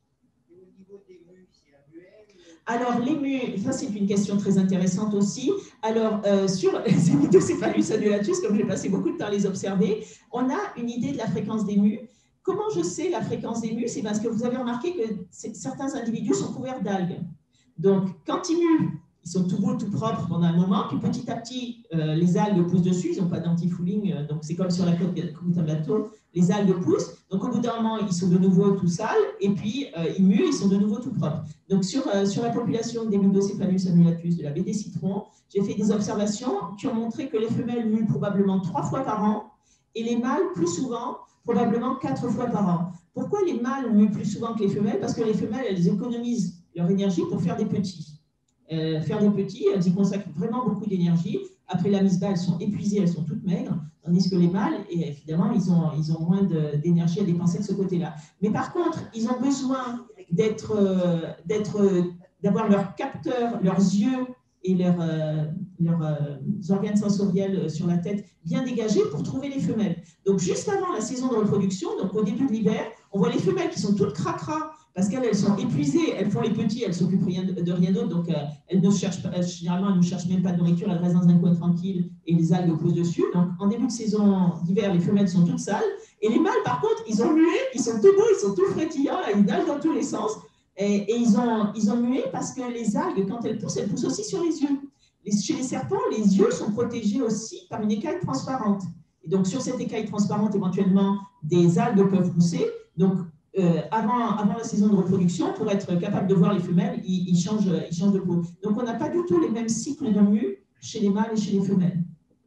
Alors, les mues, ça c'est une question très intéressante aussi. Alors, sur les Hemidocephalus annulatus, comme j'ai passé beaucoup de temps à les observer, on a une idée de la fréquence des mues. Comment je sais la fréquence des mues? C'est parce que vous avez remarqué que certains individus sont couverts d'algues. Donc, quand ils muent, ils sont tout beaux, tout propres pendant un moment, puis petit à petit, les algues poussent dessus, ils n'ont pas d'antifouling, donc c'est comme sur la côte d'un bateau, les algues poussent, donc au bout d'un moment, ils sont de nouveau tout sales, et puis ils muent, ils sont de nouveau tout propres. Donc sur la population des Hemidocephalus annulatus de la baie des Citrons, j'ai fait des observations qui ont montré que les femelles muent probablement 3 fois par an, et les mâles plus souvent, probablement 4 fois par an. Pourquoi les mâles muent plus souvent que les femelles? Parce que les femelles, elles économisent leur énergie pour faire des petits. Elles y consacrent vraiment beaucoup d'énergie. Après la mise bas, elles sont épuisées, elles sont toutes maigres, tandis que les mâles, et évidemment, ils ont moins d'énergie à dépenser de ce côté-là. Mais par contre, ils ont besoin d'avoir leurs capteurs, leurs yeux et organes sensoriels sur la tête bien dégagés pour trouver les femelles. Donc, juste avant la saison de reproduction, donc au début de l'hiver, on voit les femelles qui sont toutes cracra parce qu'elles sont épuisées, elles font les petits, elles ne s'occupent de rien d'autre, donc elles ne cherchent pas, généralement, elles ne cherchent même pas de nourriture, elles restent dans un coin tranquille et les algues posent dessus. Donc, en début de saison d'hiver, les femelles sont toutes sales et les mâles, par contre, ils ont mué, ils sont tout beaux, ils sont tout frétillants, ils nagent dans tous les sens et ils ont mué parce que les algues, quand elles poussent aussi sur les yeux. Chez les serpents, les yeux sont protégés aussi par une écaille transparente. Et donc, sur cette écaille transparente, éventuellement, des algues peuvent pousser. Donc, avant la saison de reproduction, pour être capable de voir les femelles, ils changent de peau. Donc, on n'a pas du tout les mêmes cycles de mue chez les mâles et chez les femelles.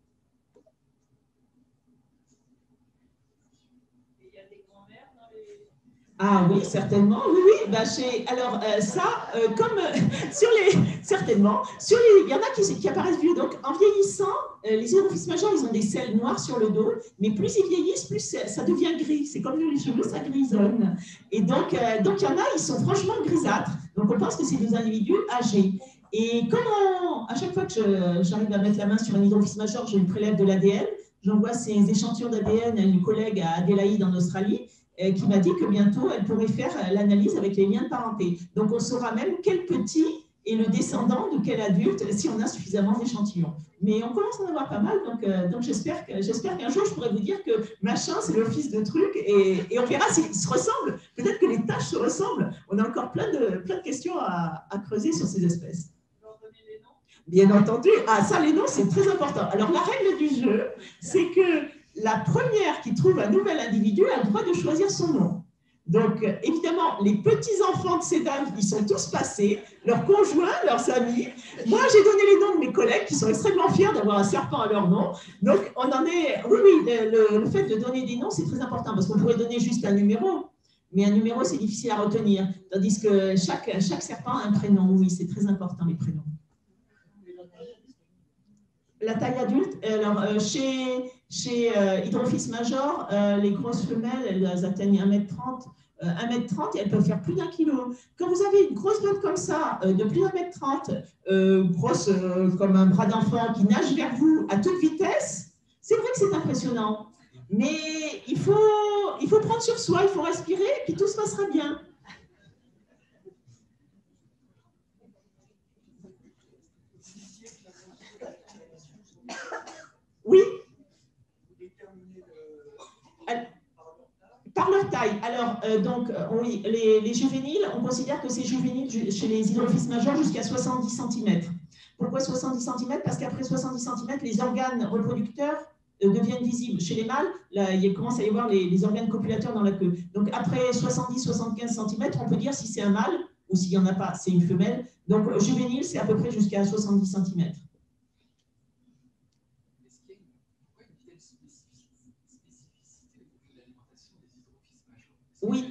Ah oui, certainement, oui. Bah, alors certainement, il y en a qui apparaissent vieux. Donc, en vieillissant, les hydrophytes majeurs, ils ont des selles noires sur le dos, mais plus ils vieillissent, plus ça devient gris. C'est comme les cheveux, ça grisonne. Et donc, il y en a, ils sont franchement grisâtres. Donc, on pense que c'est des individus âgés. Et comme à chaque fois que j'arrive à mettre la main sur un hydrophyte majeur, je lui prélève de l'ADN, j'envoie ces échantillons d'ADN à une collègue à Adélaïde en Australie, qui m'a dit que bientôt, elle pourrait faire l'analyse avec les liens de parenté. Donc, on saura même quel petit est le descendant de quel adulte si on a suffisamment d'échantillons. Mais on commence à en avoir pas mal, donc j'espère qu'un jour, je pourrai vous dire que machin, c'est le fils de truc, et on verra s'ils se ressemblent. Peut-être que les tâches se ressemblent. On a encore plein de questions à creuser sur ces espèces. Bien entendu. Ah, ça, les noms, c'est très important. Alors, la règle du jeu, c'est que la première qui trouve un nouvel individu a le droit de choisir son nom. Donc, évidemment, les petits-enfants de ces dames, ils sont tous passés, leurs conjoints, leurs amis. Moi, j'ai donné les noms de mes collègues qui sont extrêmement fiers d'avoir un serpent à leur nom. Donc, on en est... Oui, le fait de donner des noms, c'est très important parce qu'on pourrait donner juste un numéro. Mais un numéro, c'est difficile à retenir. Tandis que chaque serpent a un prénom. Oui, c'est très important, les prénoms. La taille adulte, alors chez Hydrophis major, les grosses femelles, elles atteignent 1m30, 1m30 et elles peuvent faire plus d'1 kilo. Quand vous avez une grosse bête comme ça, de plus d'1m30, grosse comme un bras d'enfant qui nage vers vous à toute vitesse, c'est vrai que c'est impressionnant. Mais il faut prendre sur soi, il faut respirer, et puis tout se passera bien. Oui. Par leur taille. Alors, oui, les juvéniles, on considère que c'est juvénile chez les hydrophytes majeurs jusqu'à 70 cm. Pourquoi 70 cm? Parce qu'après 70 cm, les organes reproducteurs deviennent visibles. Chez les mâles, là, il commence à y avoir les organes copulateurs dans la queue. Donc, après 70-75 cm, on peut dire si c'est un mâle ou s'il n'y en a pas, c'est une femelle. Donc, juvénile, c'est à peu près jusqu'à 70 cm. Oui,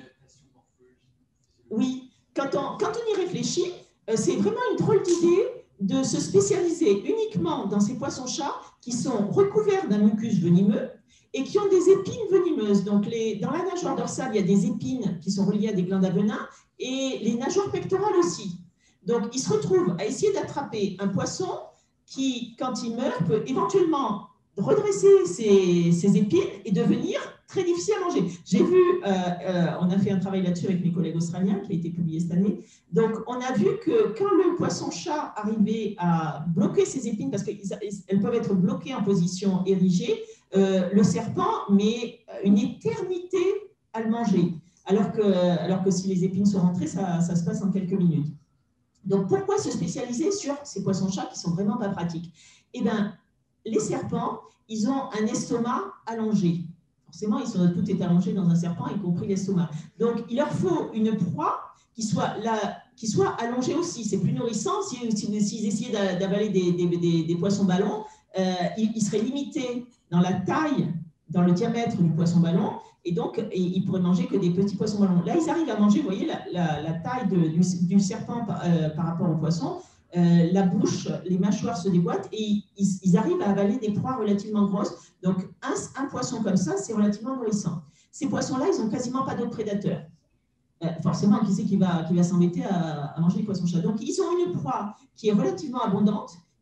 oui. Quand on y réfléchit, c'est vraiment une drôle d'idée de se spécialiser uniquement dans ces poissons-chats qui sont recouverts d'un mucus venimeux et qui ont des épines venimeuses. Donc, dans la nageoire dorsale, il y a des épines qui sont reliées à des glandes à venin et les nageoires pectorales aussi. Donc, ils se retrouvent à essayer d'attraper un poisson qui, quand il meurt, peut éventuellement redresser ses épines et devenir très difficile à manger. J'ai vu, on a fait un travail là-dessus avec mes collègues australiens qui a été publié cette année. Donc, on a vu que quand le poisson-chat arrivait à bloquer ses épines, parce qu'elles peuvent être bloquées en position érigée, le serpent met une éternité à le manger. Alors que si les épines sont rentrées, ça se passe en quelques minutes. Donc, pourquoi se spécialiser sur ces poissons-chats qui sont vraiment pas pratiques? Eh bien, les serpents, ils ont un estomac allongé. Forcément, tout est allongé dans un serpent, y compris l'estomac. Donc, il leur faut une proie qui soit allongée aussi. C'est plus nourrissant. S'ils essayaient d'avaler des poissons-ballons, ils seraient limités dans la taille, dans le diamètre du poisson-ballon, et donc, ils pourraient manger que des petits poissons-ballons. Là, ils arrivent à manger, vous voyez, la taille du serpent par rapport au poisson. La bouche, les mâchoires se déboîtent et ils arrivent à avaler des proies relativement grosses. Donc, un poisson comme ça, c'est relativement nourrissant. Ces poissons-là, ils n'ont quasiment pas d'autres prédateurs. Forcément, qui c'est qui va s'embêter à manger les poissons-chats? Donc, ils ont une proie qui est relativement abondante,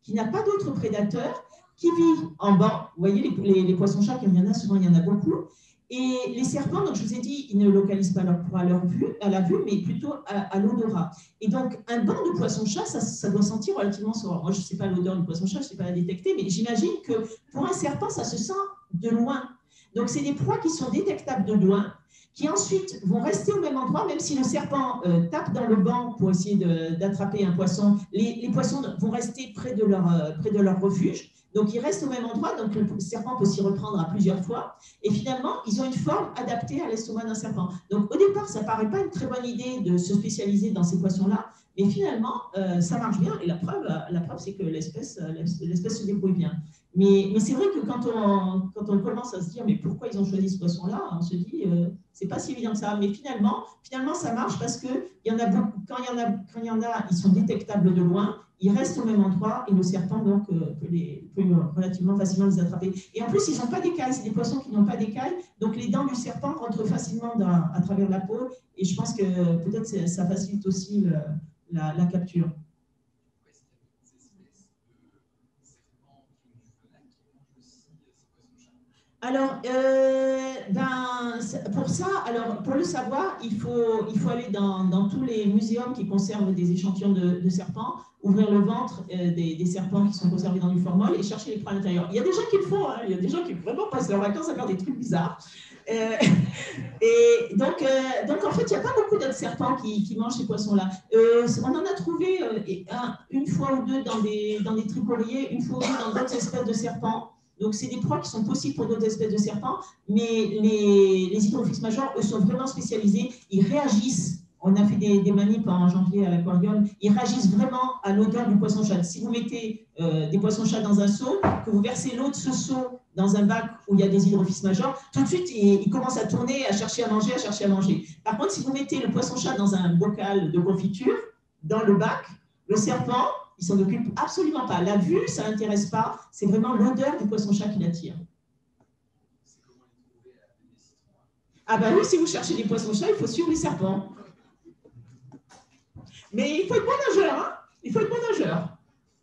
qui n'a pas d'autres prédateurs, qui vit en banc. Vous voyez, les poissons-chats, il y en a souvent, il y en a beaucoup. Et les serpents, donc je vous ai dit, ils ne localisent pas leur proie à la vue, mais plutôt à l'odorat. Et donc, un banc de poisson-chat, ça doit sentir relativement fort. Moi, je ne sais pas l'odeur du poisson-chat, je ne sais pas la détecter, mais j'imagine que pour un serpent, ça se sent de loin. Donc, c'est des proies qui sont détectables de loin, qui ensuite vont rester au même endroit, même si le serpent tape dans le banc pour essayer d'attraper un poisson, les poissons vont rester près de leur refuge. Donc, ils restent au même endroit, donc le serpent peut s'y reprendre à plusieurs fois. Et finalement, ils ont une forme adaptée à l'estomac d'un serpent. Donc, au départ, ça ne paraît pas une très bonne idée de se spécialiser dans ces poissons-là, mais finalement, ça marche bien. Et la preuve c'est que l'espèce se débrouille bien. Mais c'est vrai que quand on commence à se dire mais pourquoi ils ont choisi ce poisson-là, on se dit c'est pas si évident que ça. Mais finalement ça marche parce que il y en a beaucoup. Quand il y en a, ils sont détectables de loin, ils restent au même endroit et le serpent donc peut relativement facilement les attraper. Et en plus ils n'ont pas d'écailles, c'est des poissons qui n'ont pas d'écailles, donc les dents du serpent rentrent facilement à travers la peau. Et je pense que peut-être ça facilite aussi la capture. Alors, pour le savoir, il faut aller dans tous les muséums qui conservent des échantillons de serpents, ouvrir le ventre des serpents qui sont conservés dans du formol et chercher les proies à l'intérieur. Il y a des gens qui le font, hein, il y a des gens qui vraiment passent leurs vacances à faire des trucs bizarres. Et donc, en fait, il n'y a pas beaucoup d'autres serpents qui mangent ces poissons-là. On en a trouvé une fois ou deux dans des tricoriers, une fois ou deux dans d'autres espèces de serpents. Donc, c'est des proies qui sont possibles pour d'autres espèces de serpents, mais les hydrophytes majeurs, eux, sont vraiment spécialisés. Ils réagissent. On a fait des manips en janvier à l'aquarium. Ils réagissent vraiment à l'odeur du poisson-chat. Si vous mettez des poissons-chats dans un seau, que vous versez l'eau de ce seau dans un bac où il y a des hydrophytes majeurs, tout de suite, ils commencent à tourner, à chercher à manger, Par contre, si vous mettez le poisson-chat dans un bocal de confiture, dans le bac, le serpent, il ne s'en occupe absolument pas. La vue, ça ne l'intéresse pas. C'est vraiment l'odeur du poisson-chat qui l'attire. Ah ben oui, si vous cherchez des poissons-chats, il faut suivre les serpents. Mais il faut être bon nageur, hein. Il faut être bon nageur.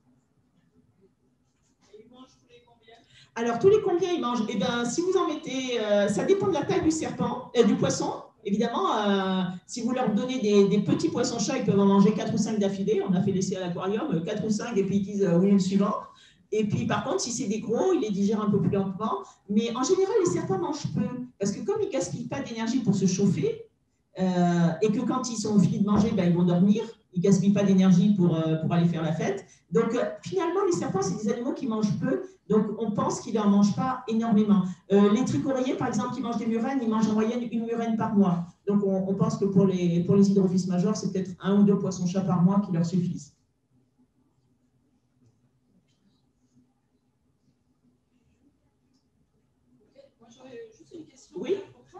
Et ils mangent tous les combien? Alors, tous les combien ils mangent? Eh bien, si vous en mettez... ça dépend de la taille du poisson. Évidemment, si vous leur donnez des petits poissons-chats, ils peuvent en manger 4 ou 5 d'affilée. On a fait l'essai à l'aquarium, 4 ou 5, et puis ils disent oui, le suivant. Et puis, par contre, si c'est des gros, ils les digèrent un peu plus lentement. Mais en général, les serpents mangent peu. Parce que comme ils ne gaspillent pas d'énergie pour se chauffer, et que quand ils sont finis de manger, ben, ils vont dormir, ils ne gaspillent pas d'énergie pour aller faire la fête. Donc, finalement, les serpents, c'est des animaux qui mangent peu. Donc, on pense qu'ils n'en mangent pas énormément. Les tricoriers, par exemple, qui mangent des murènes, ils mangent en moyenne 1 murène par mois. Donc, on pense que pour les hydrophytes majeurs, c'est peut-être 1 ou 2 poissons-chats par mois qui leur suffisent. Moi, j'aurais juste une question. Oui.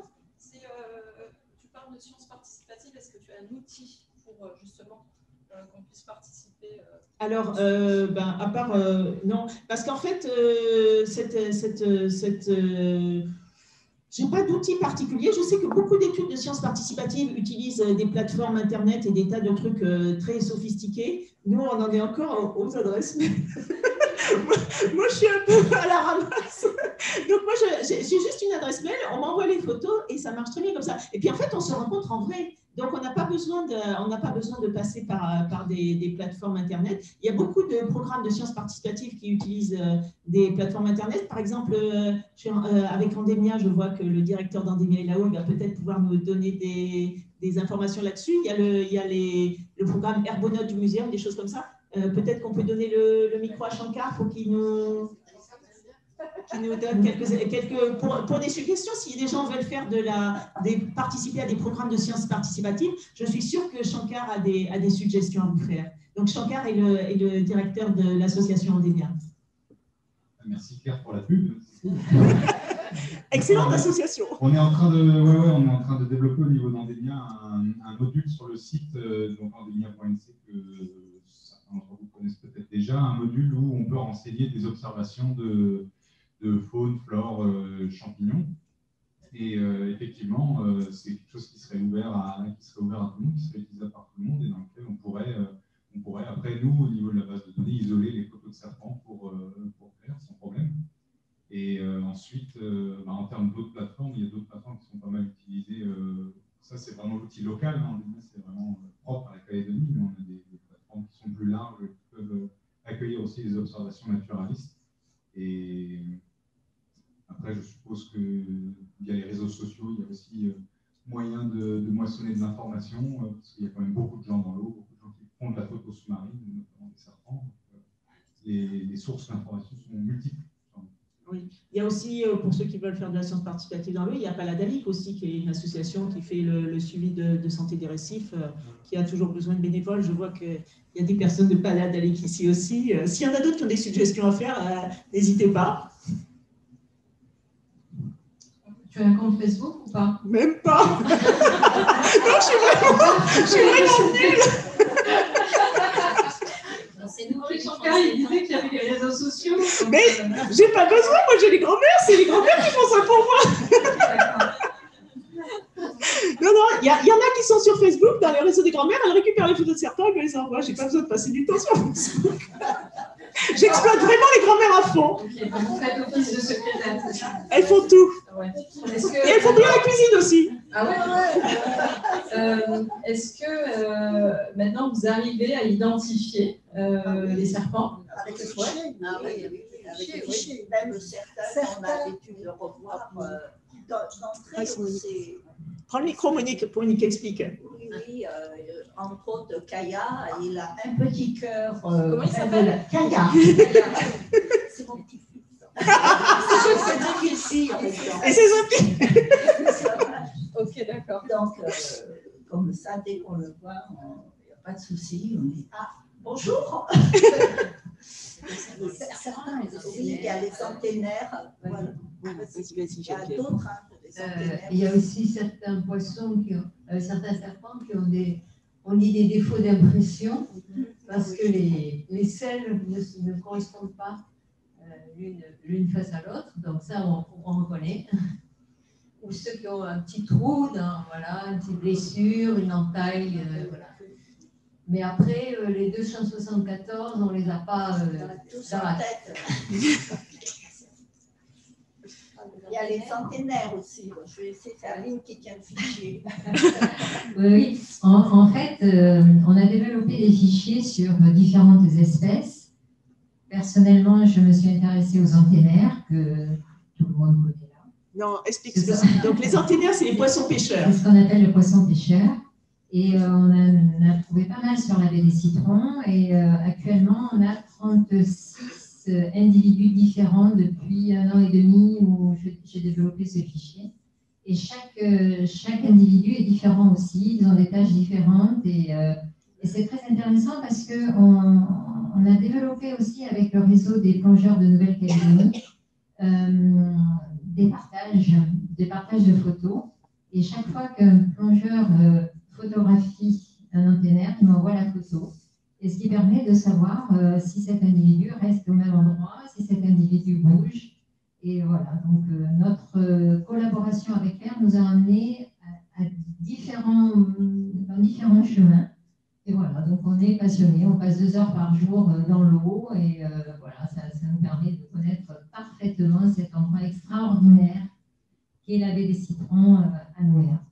Tu parles de sciences participatives. Est-ce que tu as un outil pour justement qu'on puisse participer Alors, à part, non, parce qu'en fait, j'ai pas d'outil particulier. Je sais que beaucoup d'études de sciences participatives utilisent des plateformes Internet et des tas de trucs très sophistiqués. Nous, on en est encore aux adresses mail. Moi, je suis un peu à la ramasse. Donc, moi, j'ai juste une adresse mail, on m'envoie les photos et ça marche très bien comme ça. Et puis, en fait, on se rencontre en vrai. Donc, on n'a pas besoin de passer par des plateformes Internet. Il y a beaucoup de programmes de sciences participatives qui utilisent des plateformes Internet. Par exemple, avec Andemia, je vois que le directeur d'Andemia est là-haut. Il va peut-être pouvoir nous donner des informations là-dessus. Il y a le programme Herbonautes du muséum, des choses comme ça. Peut-être qu'on peut donner le micro à Shankar pour qu'il nous donne quelques pour des suggestions. Si des gens veulent faire participer à des programmes de sciences participatives, je suis sûre que Shankar a des suggestions à vous faire. Donc Shankar est le directeur de l'association Andemia. Merci Claire pour la pub. Excellente association. On est en train de développer au niveau d'Andemia un module sur le site donc andemia.nc que certains d'entre vous connaissent peut-être déjà, un module où on peut renseigner des observations de faune, flore, champignons. Et effectivement, c'est quelque chose qui serait ouvert à tout le monde, qui serait utilisable par tout le monde et dans lequel on pourrait après, nous, au niveau de la base de données, isoler les photos de serpents ça, c'est vraiment l'outil local, hein. C'est vraiment propre à la Calédonie, mais on a des plateformes qui sont plus larges, qui peuvent accueillir aussi les observations naturalistes. Et après, je suppose que via les réseaux sociaux, il y a aussi moyen de moissonner de l'information, parce qu'il y a quand même beaucoup de gens dans l'eau, beaucoup de gens qui font de la photo sous-marine, notamment des serpents. Les sources d'information sont multiples. Oui. Il y a aussi, pour ceux qui veulent faire de la science participative dans l'eau, il y a Paladalic aussi, qui est une association qui fait le suivi de santé des récifs, qui a toujours besoin de bénévoles. Je vois qu'il y a des personnes de Paladalic ici aussi. S'il y en a d'autres qui ont des suggestions à faire, n'hésitez pas. Tu as un compte Facebook ou pas? Même pas. Non, je suis vraiment nulle. Il disait qu'il y avait des réseaux sociaux. Mais j'ai pas besoin, moi j'ai les grands-mères, c'est les grands-mères qui font ça pour moi. Non, il y en a qui sont sur Facebook, dans les réseaux des grands-mères, elles récupèrent les photos de serpents et elles les envoient. J'ai pas besoin de passer du temps sur Facebook. J'exploite vraiment les grands-mères à fond. Ok, donc vous faites office de secrétaire, c'est ça? Elles font tout. Ouais. Et elles font bien la cuisine aussi. Ah ouais. Est-ce que maintenant vous arrivez à identifier les serpents? Avec le fichier, avec le fichier. Même certains, on a l'habitude de revoir d'entrée. Prends le micro, Monique, pour Monique explique. Oui, entre autres, Kaya, il a un petit cœur. Comment il s'appelle? Kaya. C'est mon petit-fils. C'est difficile. Et c'est Sophie. Ok, d'accord. Donc, comme ça, dès qu'on le voit, il n'y a pas de souci. On dit ah, bonjour. Certains aussi, il y a les centenaires. Voilà. Il y a d'autres. Il y a aussi certains poissons, certains serpents qui ont des défauts d'impression parce que les selles ne correspondent pas l'une face à l'autre. Donc ça, on reconnaît. Ou ceux qui ont un petit trou, voilà, une petite blessure, une entaille. Voilà. Mais après, les 274, on ne les a pas tous en tête. Il y a les centenaires aussi. Je vais essayer de faire Aline qui tient le fichier. Oui, en fait, on a développé des fichiers sur différentes espèces. Personnellement, je me suis intéressée aux antennaires, que tout le monde connaît là. Non, explique ce que c'est. Donc, les antennaires, c'est les poissons pêcheurs. C'est ce qu'on appelle le poisson pêcheur. Et on a trouvé pas mal sur la baie des Citrons. Et actuellement, on a 36 individus différents depuis 1 an et demi où j'ai développé ce fichier. Et chaque individu est différent aussi, ils ont des tâches différentes et c'est très intéressant parce qu'on a développé aussi avec le réseau des plongeurs de Nouvelle-Calédonie des partages de photos. Et chaque fois qu'un plongeur photographie un antennaire, il m'envoie la photo. Et ce qui permet de savoir si cet individu reste au même endroit, si cet individu bouge. Et voilà, donc notre collaboration avec Claire nous a amené dans différents chemins. Et voilà, donc on est passionnés, on passe 2 heures par jour dans l'eau et voilà, ça nous permet de connaître parfaitement cet endroit extraordinaire qui est la baie des Citrons à Nouméa.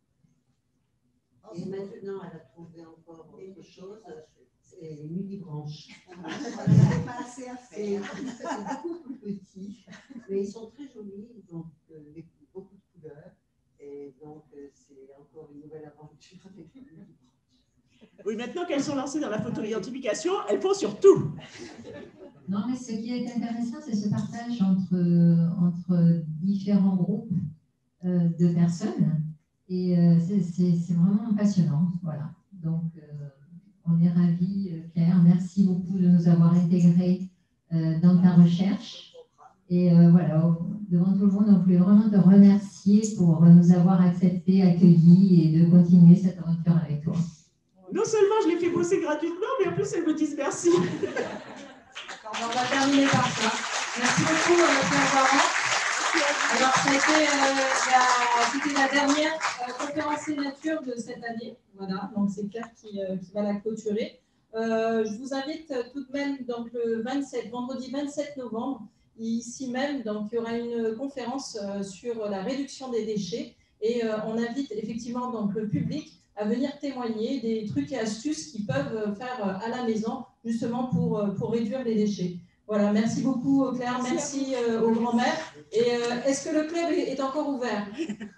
Et maintenant, elle a trouvé encore autre chose. C'est les nudibranches. On n'avait pas assez à faire. C'est beaucoup plus petit, mais ils sont très jolis, ils ont beaucoup de couleurs, et donc c'est encore une nouvelle aventure avec les nudibranches. Oui, maintenant qu'elles sont lancées dans la photo-identification, elles font sur tout. Non, mais ce qui est intéressant, c'est ce partage entre différents groupes de personnes, et c'est vraiment passionnant. Voilà. Donc, on est ravis, Claire. Merci beaucoup de nous avoir intégrés dans ta recherche. Et voilà, devant tout le monde, on voulait vraiment te remercier pour nous avoir acceptés, accueillis et de continuer cette aventure avec toi. Non seulement je les fais bosser gratuitement, mais en plus elles me disent merci. D'accord, on va terminer par ça. Merci beaucoup, Claire Guaran. Alors, c'était la dernière conférence signature de cette année. Voilà, donc c'est Claire qui va la clôturer. Je vous invite tout de même, donc le vendredi 27 novembre, ici même, donc il y aura une conférence sur la réduction des déchets. Et on invite effectivement donc le public à venir témoigner des trucs et astuces qu'ils peuvent faire à la maison, justement pour réduire les déchets. Voilà, merci beaucoup Claire, merci aux grands-mères. Et est-ce que le club est encore ouvert?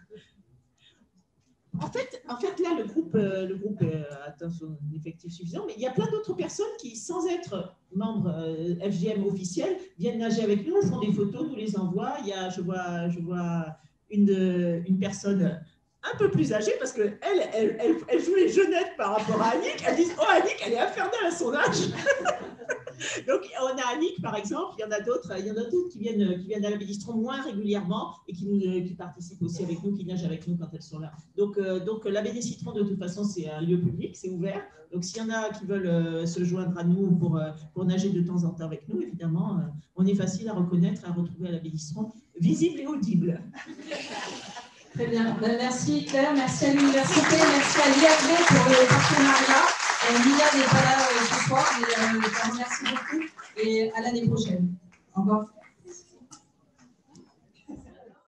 En fait, là, le groupe atteint son effectif suffisant, mais il y a plein d'autres personnes qui, sans être membres FGM officiels, viennent nager avec nous, font des photos, nous les envoient. Il y a, je vois une personne un peu plus âgée, parce qu'elle joue les jeunettes par rapport à Annick. Elle dit « Oh, Annick, elle est infernale à son âge !» Donc, on a Annick, par exemple, il y en a d'autres qui viennent à la Bédistron moins régulièrement et qui participent aussi avec nous, qui nagent avec nous quand elles sont là. Donc la Bédistron, de toute façon, c'est un lieu public, c'est ouvert. Donc, s'il y en a qui veulent se joindre à nous pour nager de temps en temps avec nous, évidemment, on est facile à reconnaître, à retrouver à la Bédistron, visible et audible. Très bien. Merci Claire, merci à l'université, merci à l'IAB pour le partenariat. Lila n'est pas là ce soir, mais merci beaucoup et à l'année prochaine. Au revoir.